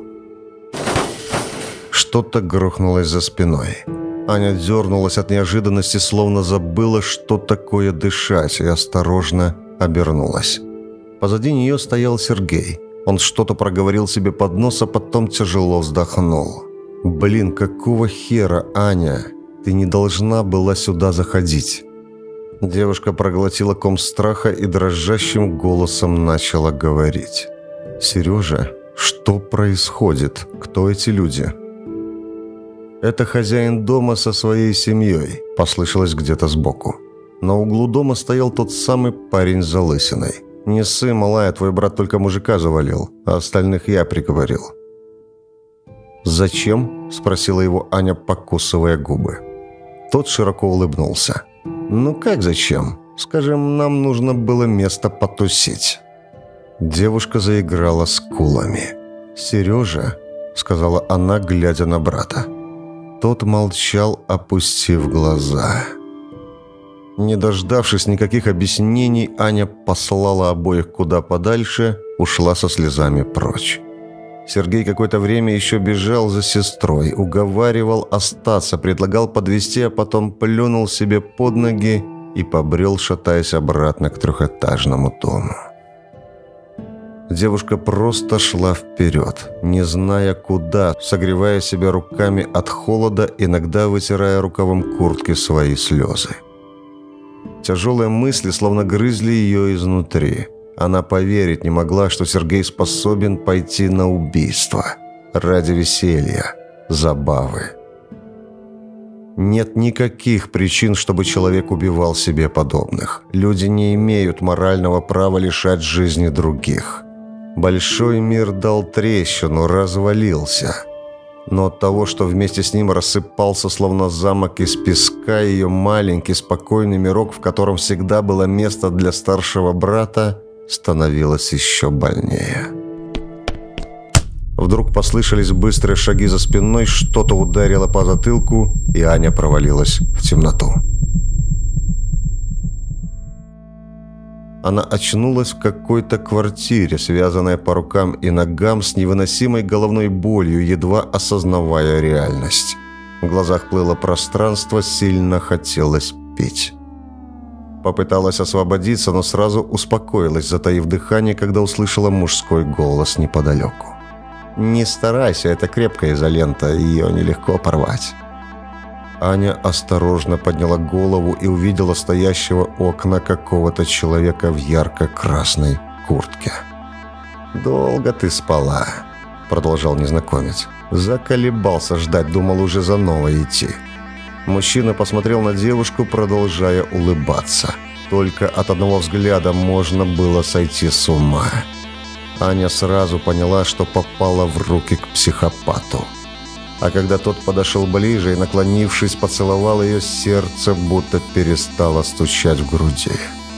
Что-то грохнулось за спиной. Аня дернулась от неожиданности, словно забыла, что такое дышать, и осторожно обернулась. Позади нее стоял Сергей. Он что-то проговорил себе под нос, а потом тяжело вздохнул. «Блин, какого хера, Аня? Ты не должна была сюда заходить». Девушка проглотила ком страха и дрожащим голосом начала говорить. «Сережа, что происходит? Кто эти люди?» «Это хозяин дома со своей семьей», – послышалось где-то сбоку. На углу дома стоял тот самый парень с залысиной. «Не ссы, малая, твой брат только мужика завалил, а остальных я приговорил». «Зачем?» – спросила его Аня, покусывая губы. Тот широко улыбнулся. «Ну как зачем? Скажем, нам нужно было место потусить». Девушка заиграла скулами. «Сережа», – сказала она, глядя на брата. Тот молчал, опустив глаза. Не дождавшись никаких объяснений, Аня послала обоих куда подальше, ушла со слезами прочь. Сергей какое-то время еще бежал за сестрой, уговаривал остаться, предлагал подвезти, а потом плюнул себе под ноги и побрел, шатаясь обратно к трехэтажному дому. Девушка просто шла вперед, не зная куда, согревая себя руками от холода, иногда вытирая рукавом куртки свои слезы. Тяжелые мысли словно грызли ее изнутри. Она поверить не могла, что Сергей способен пойти на убийство ради веселья, забавы. Нет никаких причин, чтобы человек убивал себе подобных. Люди не имеют морального права лишать жизни других. Большой мир дал трещину, развалился. Но от того, что вместе с ним рассыпался, словно замок из песка, ее маленький, спокойный мирок, в котором всегда было место для старшего брата, становилось еще больнее. Вдруг послышались быстрые шаги за спиной, что-то ударило по затылку, и Аня провалилась в темноту. Она очнулась в какой-то квартире, связанная по рукам и ногам с невыносимой головной болью, едва осознавая реальность. В глазах плыло пространство, сильно хотелось пить. Попыталась освободиться, но сразу успокоилась, затаив дыхание, когда услышала мужской голос неподалеку. «Не старайся, это крепкая изолента, ее нелегко порвать». Аня осторожно подняла голову и увидела стоящего у окна какого-то человека в ярко-красной куртке. «Долго ты спала», — продолжал незнакомец. Заколебался ждать, думал уже за новой идти. Мужчина посмотрел на девушку, продолжая улыбаться. Только от одного взгляда можно было сойти с ума. Аня сразу поняла, что попала в руки к психопату. А когда тот подошел ближе и, наклонившись, поцеловал ее, сердце будто перестало стучать в груди.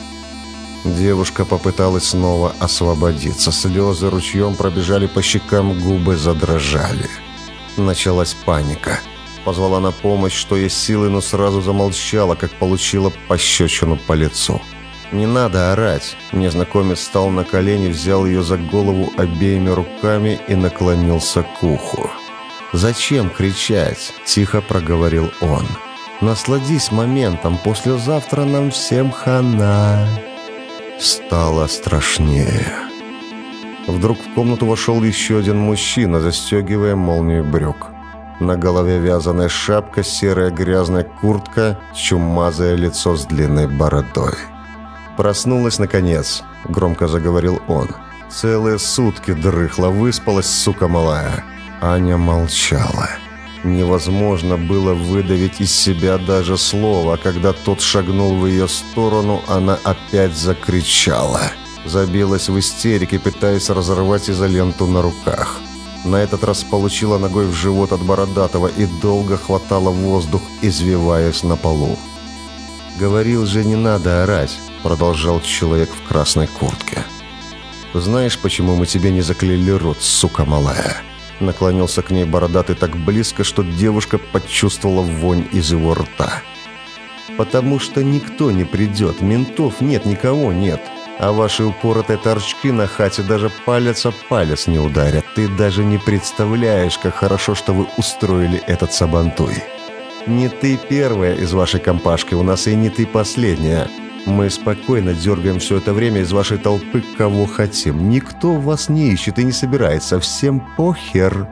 Девушка попыталась снова освободиться. Слезы ручьем пробежали по щекам, губы задрожали. Началась паника. Позвала на помощь, что есть силы, но сразу замолчала, как получила пощечину по лицу. «Не надо орать!» Незнакомец встал на колени, взял ее за голову обеими руками и наклонился к уху. «Зачем кричать?» – тихо проговорил он. «Насладись моментом, послезавтра нам всем хана». Стало страшнее. Вдруг в комнату вошел еще один мужчина, застегивая молнию брюк. На голове вязаная шапка, серая грязная куртка, чумазое лицо с длинной бородой. «Проснулась, наконец», – громко заговорил он. «Целые сутки дрыхла, выспалась, сука малая». Аня молчала. Невозможно было выдавить из себя даже слова. Когда тот шагнул в ее сторону, она опять закричала. Забилась в истерике, пытаясь разорвать изоленту на руках. На этот раз получила ногой в живот от бородатого и долго хватала воздух, извиваясь на полу. «Говорил же, не надо орать», — продолжал человек в красной куртке. «Знаешь, почему мы тебе не заклеили рот, сука малая?» Наклонился к ней бородатый так близко, что девушка почувствовала вонь из его рта. «Потому что никто не придет, ментов нет, никого нет. А ваши упоротые торчки на хате даже палец о палец не ударят. Ты даже не представляешь, как хорошо, что вы устроили этот сабантуй. Не ты первая из вашей компашки, у нас и не ты последняя. Мы спокойно дергаем все это время из вашей толпы, кого хотим. Никто вас не ищет и не собирается. Всем похер».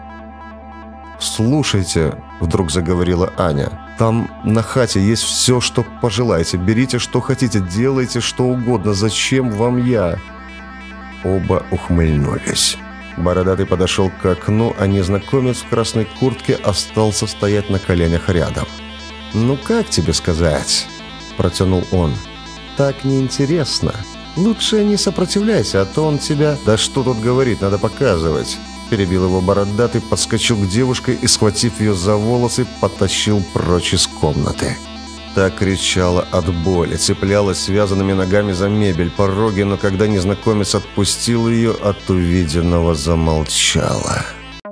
«Слушайте», — вдруг заговорила Аня, — «там на хате есть все, что пожелаете. Берите, что хотите, делайте что угодно. Зачем вам я?» Оба ухмыльнулись. Бородатый подошел к окну, а незнакомец в красной куртке остался стоять на коленях рядом. «Ну как тебе сказать?» – протянул он. «Так неинтересно. Лучше не сопротивляйся, а то он тебя...» «Да что тут говорить, надо показывать!» Перебил его бородатый, подскочил к девушке и, схватив ее за волосы, потащил прочь из комнаты. Та кричала от боли, цеплялась связанными ногами за мебель, пороги, но когда незнакомец отпустил ее, от увиденного замолчала.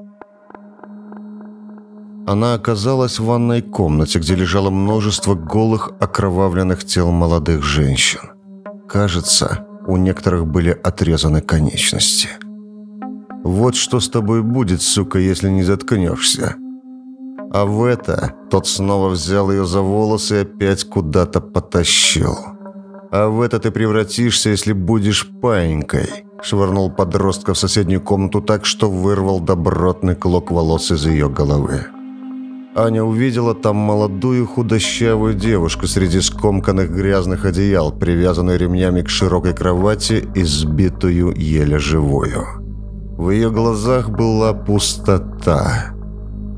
Она оказалась в ванной комнате, где лежало множество голых, окровавленных тел молодых женщин. Кажется, у некоторых были отрезаны конечности. «Вот что с тобой будет, сука, если не заткнешься». А в это тот снова взял ее за волосы и опять куда-то потащил. «А в это ты превратишься, если будешь паинькой», – швырнул подростка в соседнюю комнату так, что вырвал добротный клок волос из ее головы. Аня увидела там молодую худощавую девушку среди скомканных грязных одеял, привязанную ремнями к широкой кровати и сбитую еле живую. В ее глазах была пустота.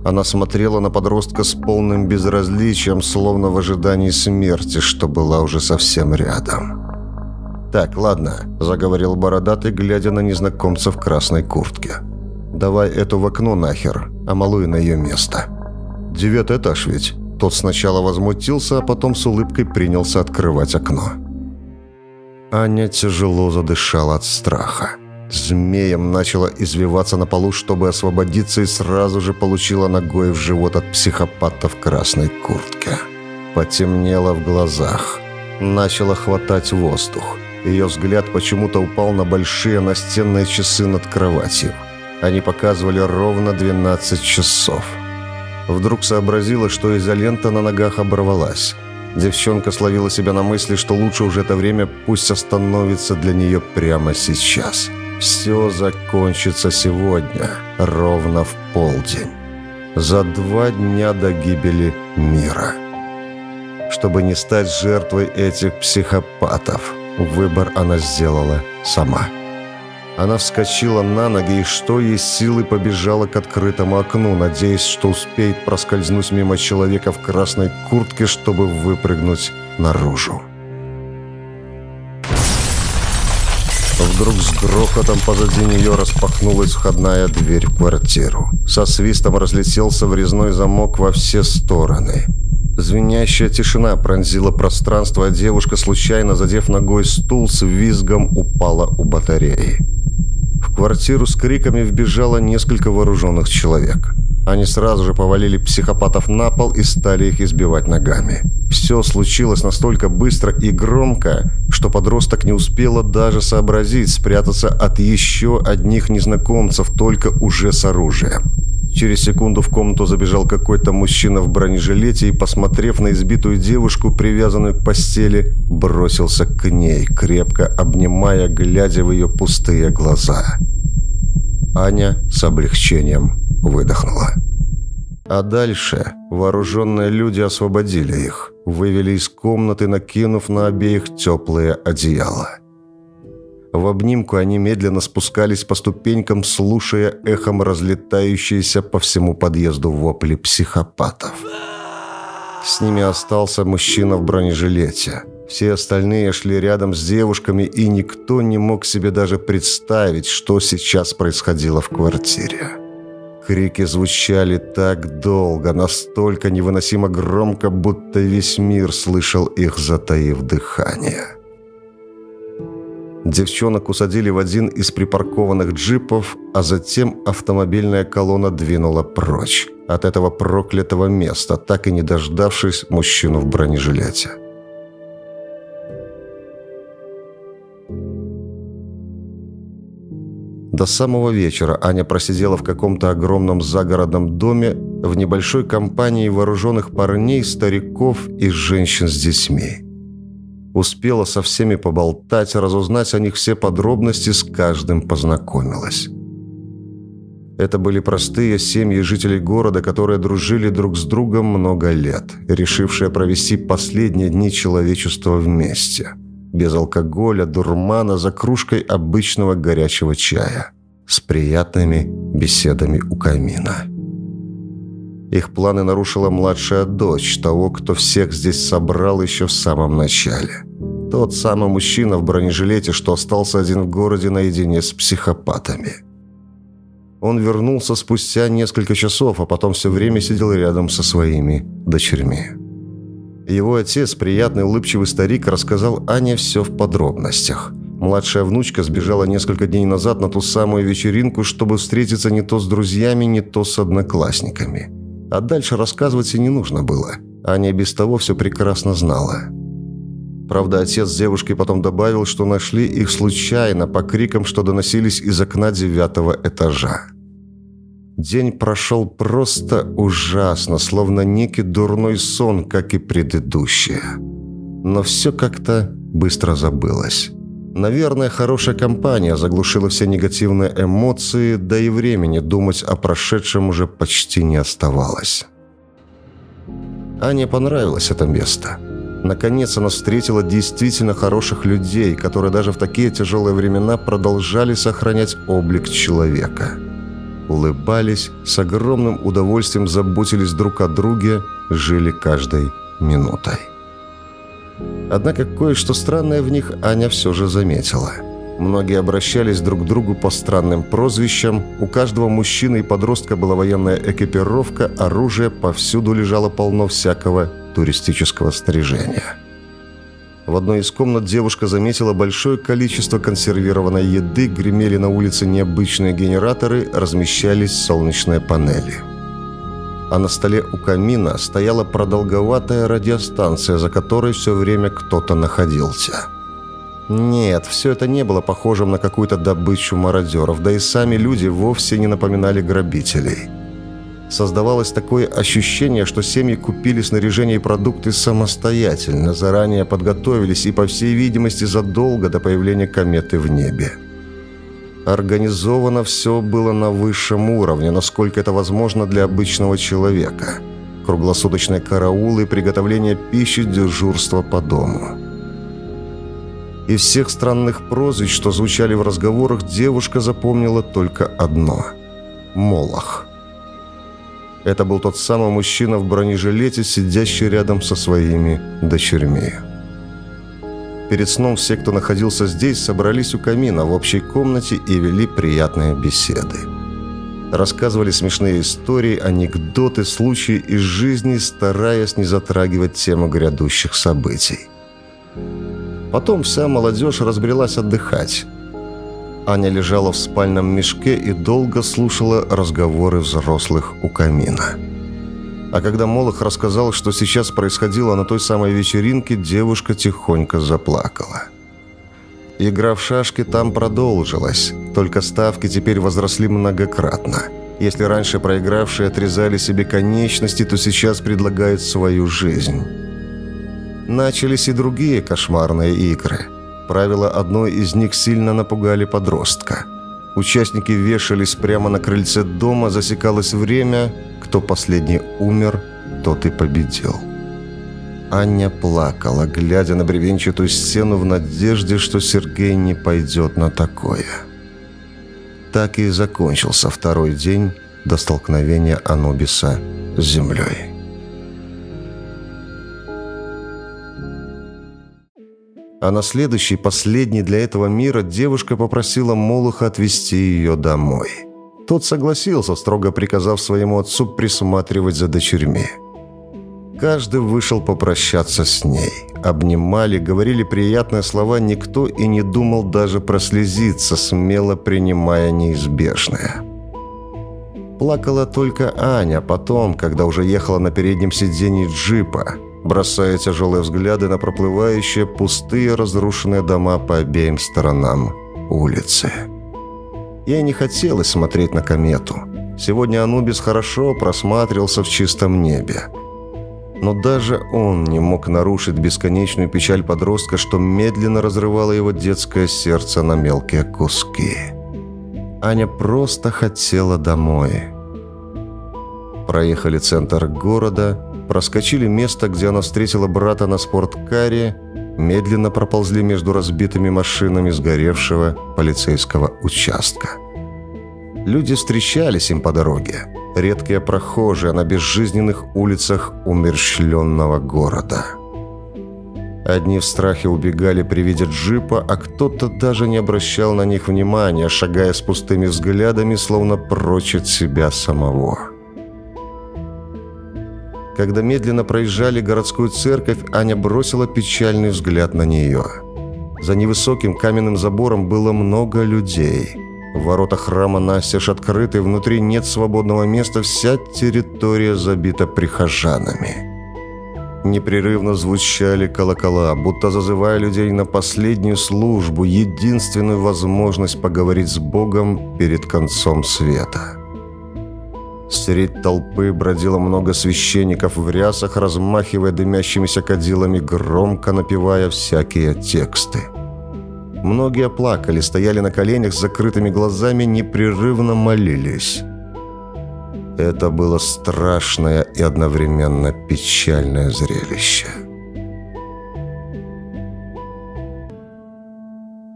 Она смотрела на подростка с полным безразличием, словно в ожидании смерти, что была уже совсем рядом. «Так, ладно», – заговорил бородатый, глядя на незнакомца в красной куртке. «Давай эту в окно нахер, а малую на ее место». «Девятый этаж ведь?» Тот сначала возмутился, а потом с улыбкой принялся открывать окно. Аня тяжело задышала от страха. Змеем начала извиваться на полу, чтобы освободиться, и сразу же получила ногой в живот от психопата в красной куртке. Потемнело в глазах. Начала хватать воздух. Ее взгляд почему-то упал на большие настенные часы над кроватью. Они показывали ровно двенадцать часов. Вдруг сообразила, что изолента на ногах оборвалась. Девчонка словила себя на мысли, что лучше уже это время пусть остановится для нее прямо сейчас. Все закончится сегодня, ровно в полдень. За два дня до гибели мира. Чтобы не стать жертвой этих психопатов, выбор она сделала сама. Она вскочила на ноги и, что есть силы, побежала к открытому окну, надеясь, что успеет проскользнуть мимо человека в красной куртке, чтобы выпрыгнуть наружу. Вдруг с грохотом позади нее распахнулась входная дверь в квартиру. Со свистом разлетелся врезной замок во все стороны. Звенящая тишина пронзила пространство, а девушка, случайно задев ногой стул, с визгом упала у батареи. В квартиру с криками вбежало несколько вооруженных человек. Они сразу же повалили психопатов на пол и стали их избивать ногами. Все случилось настолько быстро и громко, что подросток не успела даже сообразить спрятаться от еще одних незнакомцев, только уже с оружием. Через секунду в комнату забежал какой-то мужчина в бронежилете и, посмотрев на избитую девушку, привязанную к постели, бросился к ней, крепко обнимая, глядя в ее пустые глаза. Аня с облегчением выдохнула. А дальше вооруженные люди освободили их, вывели из комнаты, накинув на обеих теплые одеяла. В обнимку они медленно спускались по ступенькам, слушая эхом разлетающиеся по всему подъезду вопли психопатов. С ними остался мужчина в бронежилете. Все остальные шли рядом с девушками, и никто не мог себе даже представить, что сейчас происходило в квартире. Крики звучали так долго, настолько невыносимо громко, будто весь мир слышал их, затаив дыхание. Девчонок усадили в один из припаркованных джипов, а затем автомобильная колонна двинула прочь от этого проклятого места, так и не дождавшись мужчину в бронежилете. До самого вечера Аня просидела в каком-то огромном загородном доме в небольшой компании вооруженных парней, стариков и женщин с детьми. Успела со всеми поболтать, разузнать о них все подробности, с каждым познакомилась. Это были простые семьи жителей города, которые дружили друг с другом много лет, решившие провести последние дни человечества вместе. Без алкоголя, дурмана, за кружкой обычного горячего чая. С приятными беседами у камина. Их планы нарушила младшая дочь того, кто всех здесь собрал еще в самом начале. Тот самый мужчина в бронежилете, что остался один в городе наедине с психопатами. Он вернулся спустя несколько часов, а потом все время сидел рядом со своими дочерьми. Его отец, приятный улыбчивый старик, рассказал Ане все в подробностях. Младшая внучка сбежала несколько дней назад на ту самую вечеринку, чтобы встретиться не то с друзьями, не то с одноклассниками. А дальше рассказывать и не нужно было. Аня без того все прекрасно знала. Правда, отец с девушкой потом добавил, что нашли их случайно по крикам, что доносились из окна девятого этажа. День прошел просто ужасно, словно некий дурной сон, как и предыдущие. Но все как-то быстро забылось. Наверное, хорошая компания заглушила все негативные эмоции, да и времени думать о прошедшем уже почти не оставалось. Ане понравилось это место. Наконец она встретила действительно хороших людей, которые даже в такие тяжелые времена продолжали сохранять облик человека. улыбались, с огромным удовольствием заботились друг о друге, жили каждой минутой. Однако кое-что странное в них Аня все же заметила. Многие обращались друг к другу по странным прозвищам, у каждого мужчины и подростка была военная экипировка, оружие, повсюду лежало полно всякого туристического снаряжения. В одной из комнат девушка заметила большое количество консервированной еды, гремели на улице необычные генераторы, размещались солнечные панели. А на столе у камина стояла продолговатая радиостанция, за которой все время кто-то находился. Нет, все это не было похожим на какую-то добычу мародеров, да и сами люди вовсе не напоминали грабителей. Создавалось такое ощущение, что семьи купили снаряжение и продукты самостоятельно, заранее подготовились и, по всей видимости, задолго до появления кометы в небе. Организовано все было на высшем уровне, насколько это возможно для обычного человека. Круглосуточные караулы, приготовление пищи, дежурство по дому. Из всех странных прозвищ, что звучали в разговорах, девушка запомнила только одно – Молох. Это был тот самый мужчина в бронежилете, сидящий рядом со своими дочерьми. Перед сном все, кто находился здесь, собрались у камина в общей комнате и вели приятные беседы. Рассказывали смешные истории, анекдоты, случаи из жизни, стараясь не затрагивать тему грядущих событий. Потом вся молодежь разбрелась отдыхать. Аня лежала в спальном мешке и долго слушала разговоры взрослых у камина. А когда Молох рассказал, что сейчас происходило на той самой вечеринке, девушка тихонько заплакала. Игра в шашки там продолжилась, только ставки теперь возросли многократно. Если раньше проигравшие отрезали себе конечности, то сейчас предлагают свою жизнь. Начались и другие кошмарные игры. Правила одной из них сильно напугали подростка. Участники вешались прямо на крыльце дома, засекалось время, кто последний умер, тот и победил. Аня плакала, глядя на бревенчатую стену в надежде, что Сергей не пойдет на такое. Так и закончился второй день до столкновения Анубиса с землей. А на следующий, последний для этого мира, девушка попросила Молоха отвезти ее домой. Тот согласился, строго приказав своему отцу присматривать за дочерьми. Каждый вышел попрощаться с ней. Обнимали, говорили приятные слова, никто и не думал даже прослезиться, смело принимая неизбежное. Плакала только Аня потом, когда уже ехала на переднем сиденье джипа, бросая тяжелые взгляды на проплывающие пустые разрушенные дома по обеим сторонам улицы. Ей не хотелось смотреть на комету. Сегодня Анубис хорошо просматривался в чистом небе. Но даже он не мог нарушить бесконечную печаль подростка, что медленно разрывало его детское сердце на мелкие куски. Аня просто хотела домой. Проехали центр города, проскочили место, где она встретила брата на спорткаре, медленно проползли между разбитыми машинами сгоревшего полицейского участка. Люди встречались им по дороге, редкие прохожие на безжизненных улицах умерщвленного города. Одни в страхе убегали при виде джипа, а кто-то даже не обращал на них внимания, шагая с пустыми взглядами, словно прочь от себя самого. Когда медленно проезжали городскую церковь, Аня бросила печальный взгляд на нее. За невысоким каменным забором было много людей. Ворота храма настежь открыты, внутри нет свободного места, вся территория забита прихожанами. Непрерывно звучали колокола, будто зазывая людей на последнюю службу, единственную возможность поговорить с Богом перед концом света. Средь толпы бродило много священников в рясах, размахивая дымящимися кадилами, громко напевая всякие тексты. Многие плакали, стояли на коленях с закрытыми глазами, непрерывно молились. Это было страшное и одновременно печальное зрелище.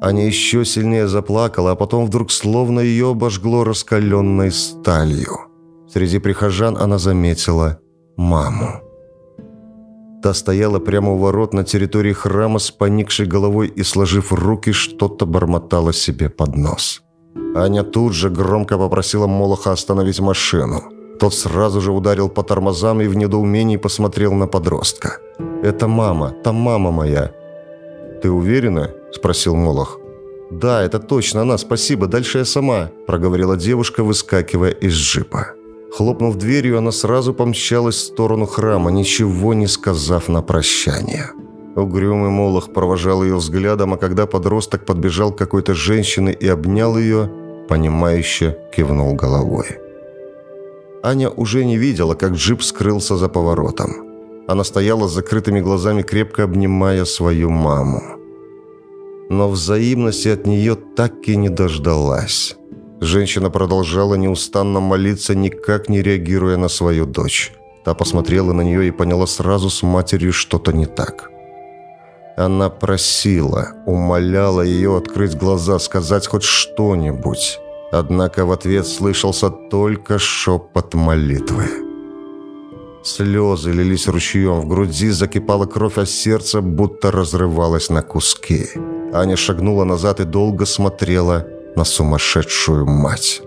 Аня еще сильнее заплакала, а потом вдруг словно ее обожгло раскаленной сталью. Среди прихожан она заметила маму. Та стояла прямо у ворот на территории храма с поникшей головой и, сложив руки, что-то бормотала себе под нос. Аня тут же громко попросила Молоха остановить машину. Тот сразу же ударил по тормозам и в недоумении посмотрел на подростка. «Это мама, там мама моя». «Ты уверена?» – спросил Молох. «Да, это точно она, спасибо, дальше я сама», – проговорила девушка, выскакивая из джипа. Хлопнув дверью, она сразу помчалась в сторону храма, ничего не сказав на прощание. Угрюмый Молох провожал ее взглядом, а когда подросток подбежал к какой-то женщине и обнял ее, понимающе кивнул головой. Аня уже не видела, как джип скрылся за поворотом. Она стояла с закрытыми глазами, крепко обнимая свою маму. Но взаимности от нее так и не дождалась. Женщина продолжала неустанно молиться, никак не реагируя на свою дочь. Та посмотрела на нее и поняла сразу, с матерью что-то не так. Она просила, умоляла ее открыть глаза, сказать хоть что-нибудь. Однако в ответ слышался только шепот молитвы. Слезы лились ручьем, в груди закипала кровь, а сердце будто разрывалось на куски. Аня шагнула назад и долго смотрела на сумасшедшую мать.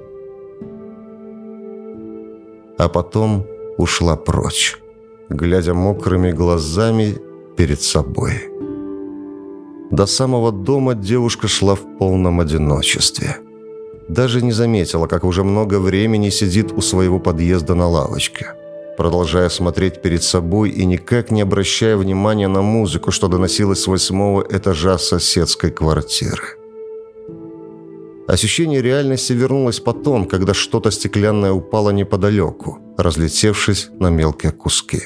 А потом ушла прочь, глядя мокрыми глазами перед собой. До самого дома девушка шла в полном одиночестве. Даже не заметила, как уже много времени сидит у своего подъезда на лавочке, продолжая смотреть перед собой и никак не обращая внимания на музыку, что доносилась с восьмого этажа соседской квартиры. Ощущение реальности вернулось потом, когда что-то стеклянное упало неподалеку, разлетевшись на мелкие куски.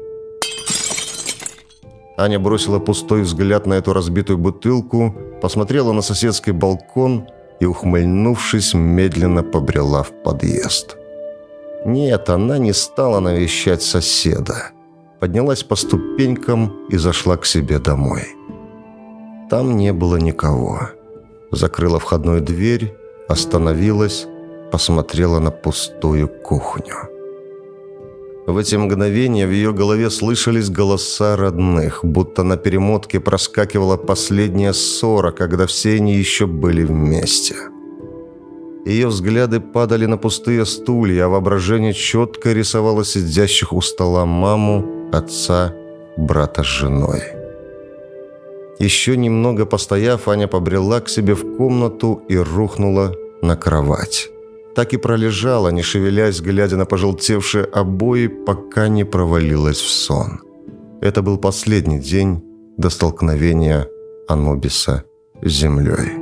Аня бросила пустой взгляд на эту разбитую бутылку, посмотрела на соседский балкон и, ухмыльнувшись, медленно побрела в подъезд. Нет, она не стала навещать соседа. Поднялась по ступенькам и зашла к себе домой. Там не было никого. Закрыла входную дверь, остановилась, посмотрела на пустую кухню. В эти мгновения в ее голове слышались голоса родных, будто на перемотке проскакивала последняя ссора, когда все они еще были вместе. Ее взгляды падали на пустые стулья, а воображение четко рисовало сидящих у стола маму, отца, брата с женой. Еще немного постояв, Аня побрела к себе в комнату и рухнула на кровать. Так и пролежала, не шевелясь, глядя на пожелтевшие обои, пока не провалилась в сон. Это был последний день до столкновения Анубиса с землей.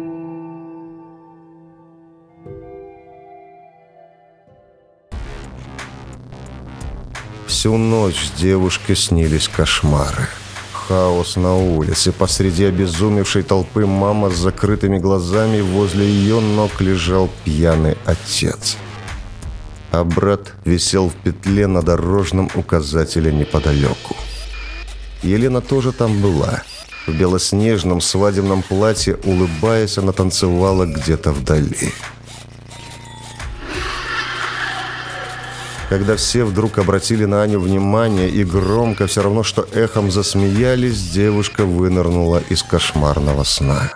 Всю ночь девушке снились кошмары. Хаос на улице, посреди обезумевшей толпы мама с закрытыми глазами, возле ее ног лежал пьяный отец. А брат висел в петле на дорожном указателе неподалеку. Елена тоже там была. В белоснежном свадебном платье, улыбаясь, она танцевала где-то вдали. Когда все вдруг обратили на Аню внимание и громко, все равно что эхом засмеялись, девушка вынырнула из кошмарного сна.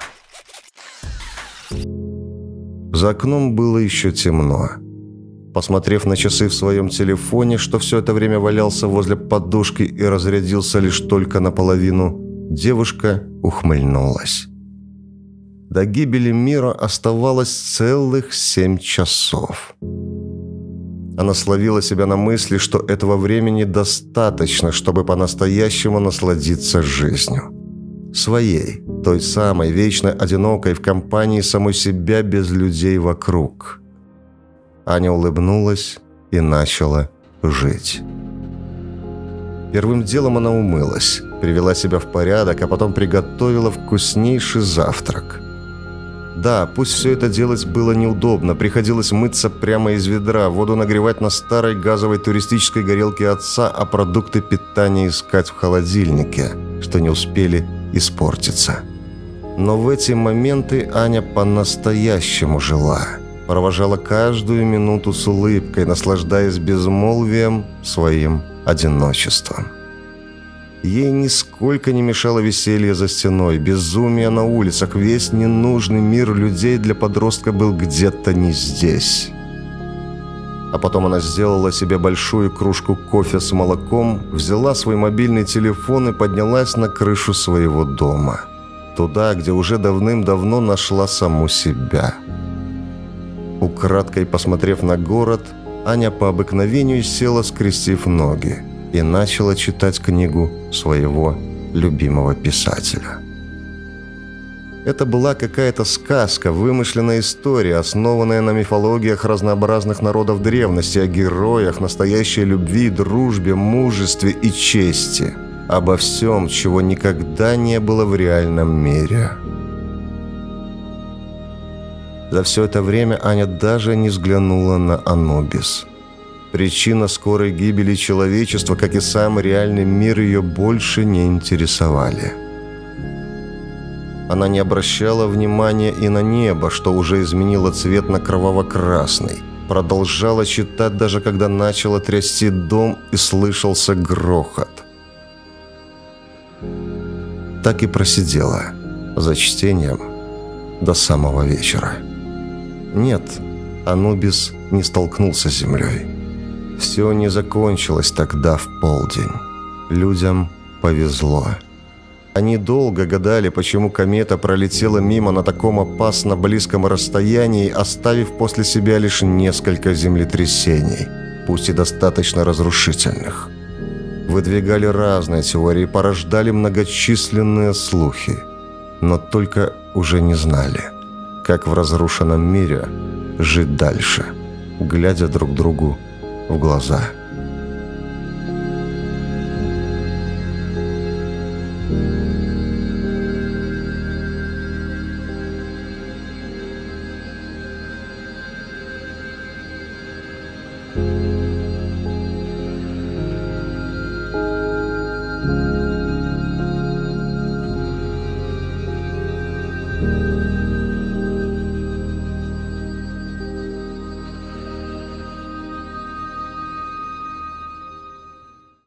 За окном было еще темно. Посмотрев на часы в своем телефоне, что все это время валялся возле подушки и разрядился лишь только наполовину, девушка ухмыльнулась. До гибели мира оставалось целых семь часов. Она словила себя на мысли, что этого времени достаточно, чтобы по-настоящему насладиться жизнью. Своей, той самой, вечно одинокой, в компании самой себя, без людей вокруг. Аня улыбнулась и начала жить. Первым делом она умылась, привела себя в порядок, а потом приготовила вкуснейший завтрак. Да, пусть все это делать было неудобно, приходилось мыться прямо из ведра, воду нагревать на старой газовой туристической горелке отца, а продукты питания искать в холодильнике, что не успели испортиться. Но в эти моменты Аня по-настоящему жила. Провожала каждую минуту с улыбкой, наслаждаясь безмолвием своим одиночеством. Ей нисколько не мешало веселье за стеной, безумие на улицах. Весь ненужный мир людей для подростка был где-то не здесь. А потом она сделала себе большую кружку кофе с молоком, взяла свой мобильный телефон и поднялась на крышу своего дома. Туда, где уже давным-давно нашла саму себя. Украдкой посмотрев на город, Аня по обыкновению села, скрестив ноги, и начала читать книгу своего любимого писателя. Это была какая-то сказка, вымышленная история, основанная на мифологиях разнообразных народов древности, о героях, настоящей любви, дружбе, мужестве и чести. Обо всем, чего никогда не было в реальном мире. За все это время Аня даже не взглянула на Анубис. Причина скорой гибели человечества, как и сам реальный мир, ее больше не интересовали. Она не обращала внимания и на небо, что уже изменило цвет на кроваво-красный. Продолжала читать, даже когда начала трясти дом и слышался грохот. Так и просидела за чтением до самого вечера. Нет, Анубис не столкнулся с землей. Все не закончилось тогда в полдень. Людям повезло. Они долго гадали, почему комета пролетела мимо на таком опасно близком расстоянии, оставив после себя лишь несколько землетрясений, пусть и достаточно разрушительных. Выдвигали разные теории, порождали многочисленные слухи, но только уже не знали, как в разрушенном мире жить дальше, глядя друг другу в глаза.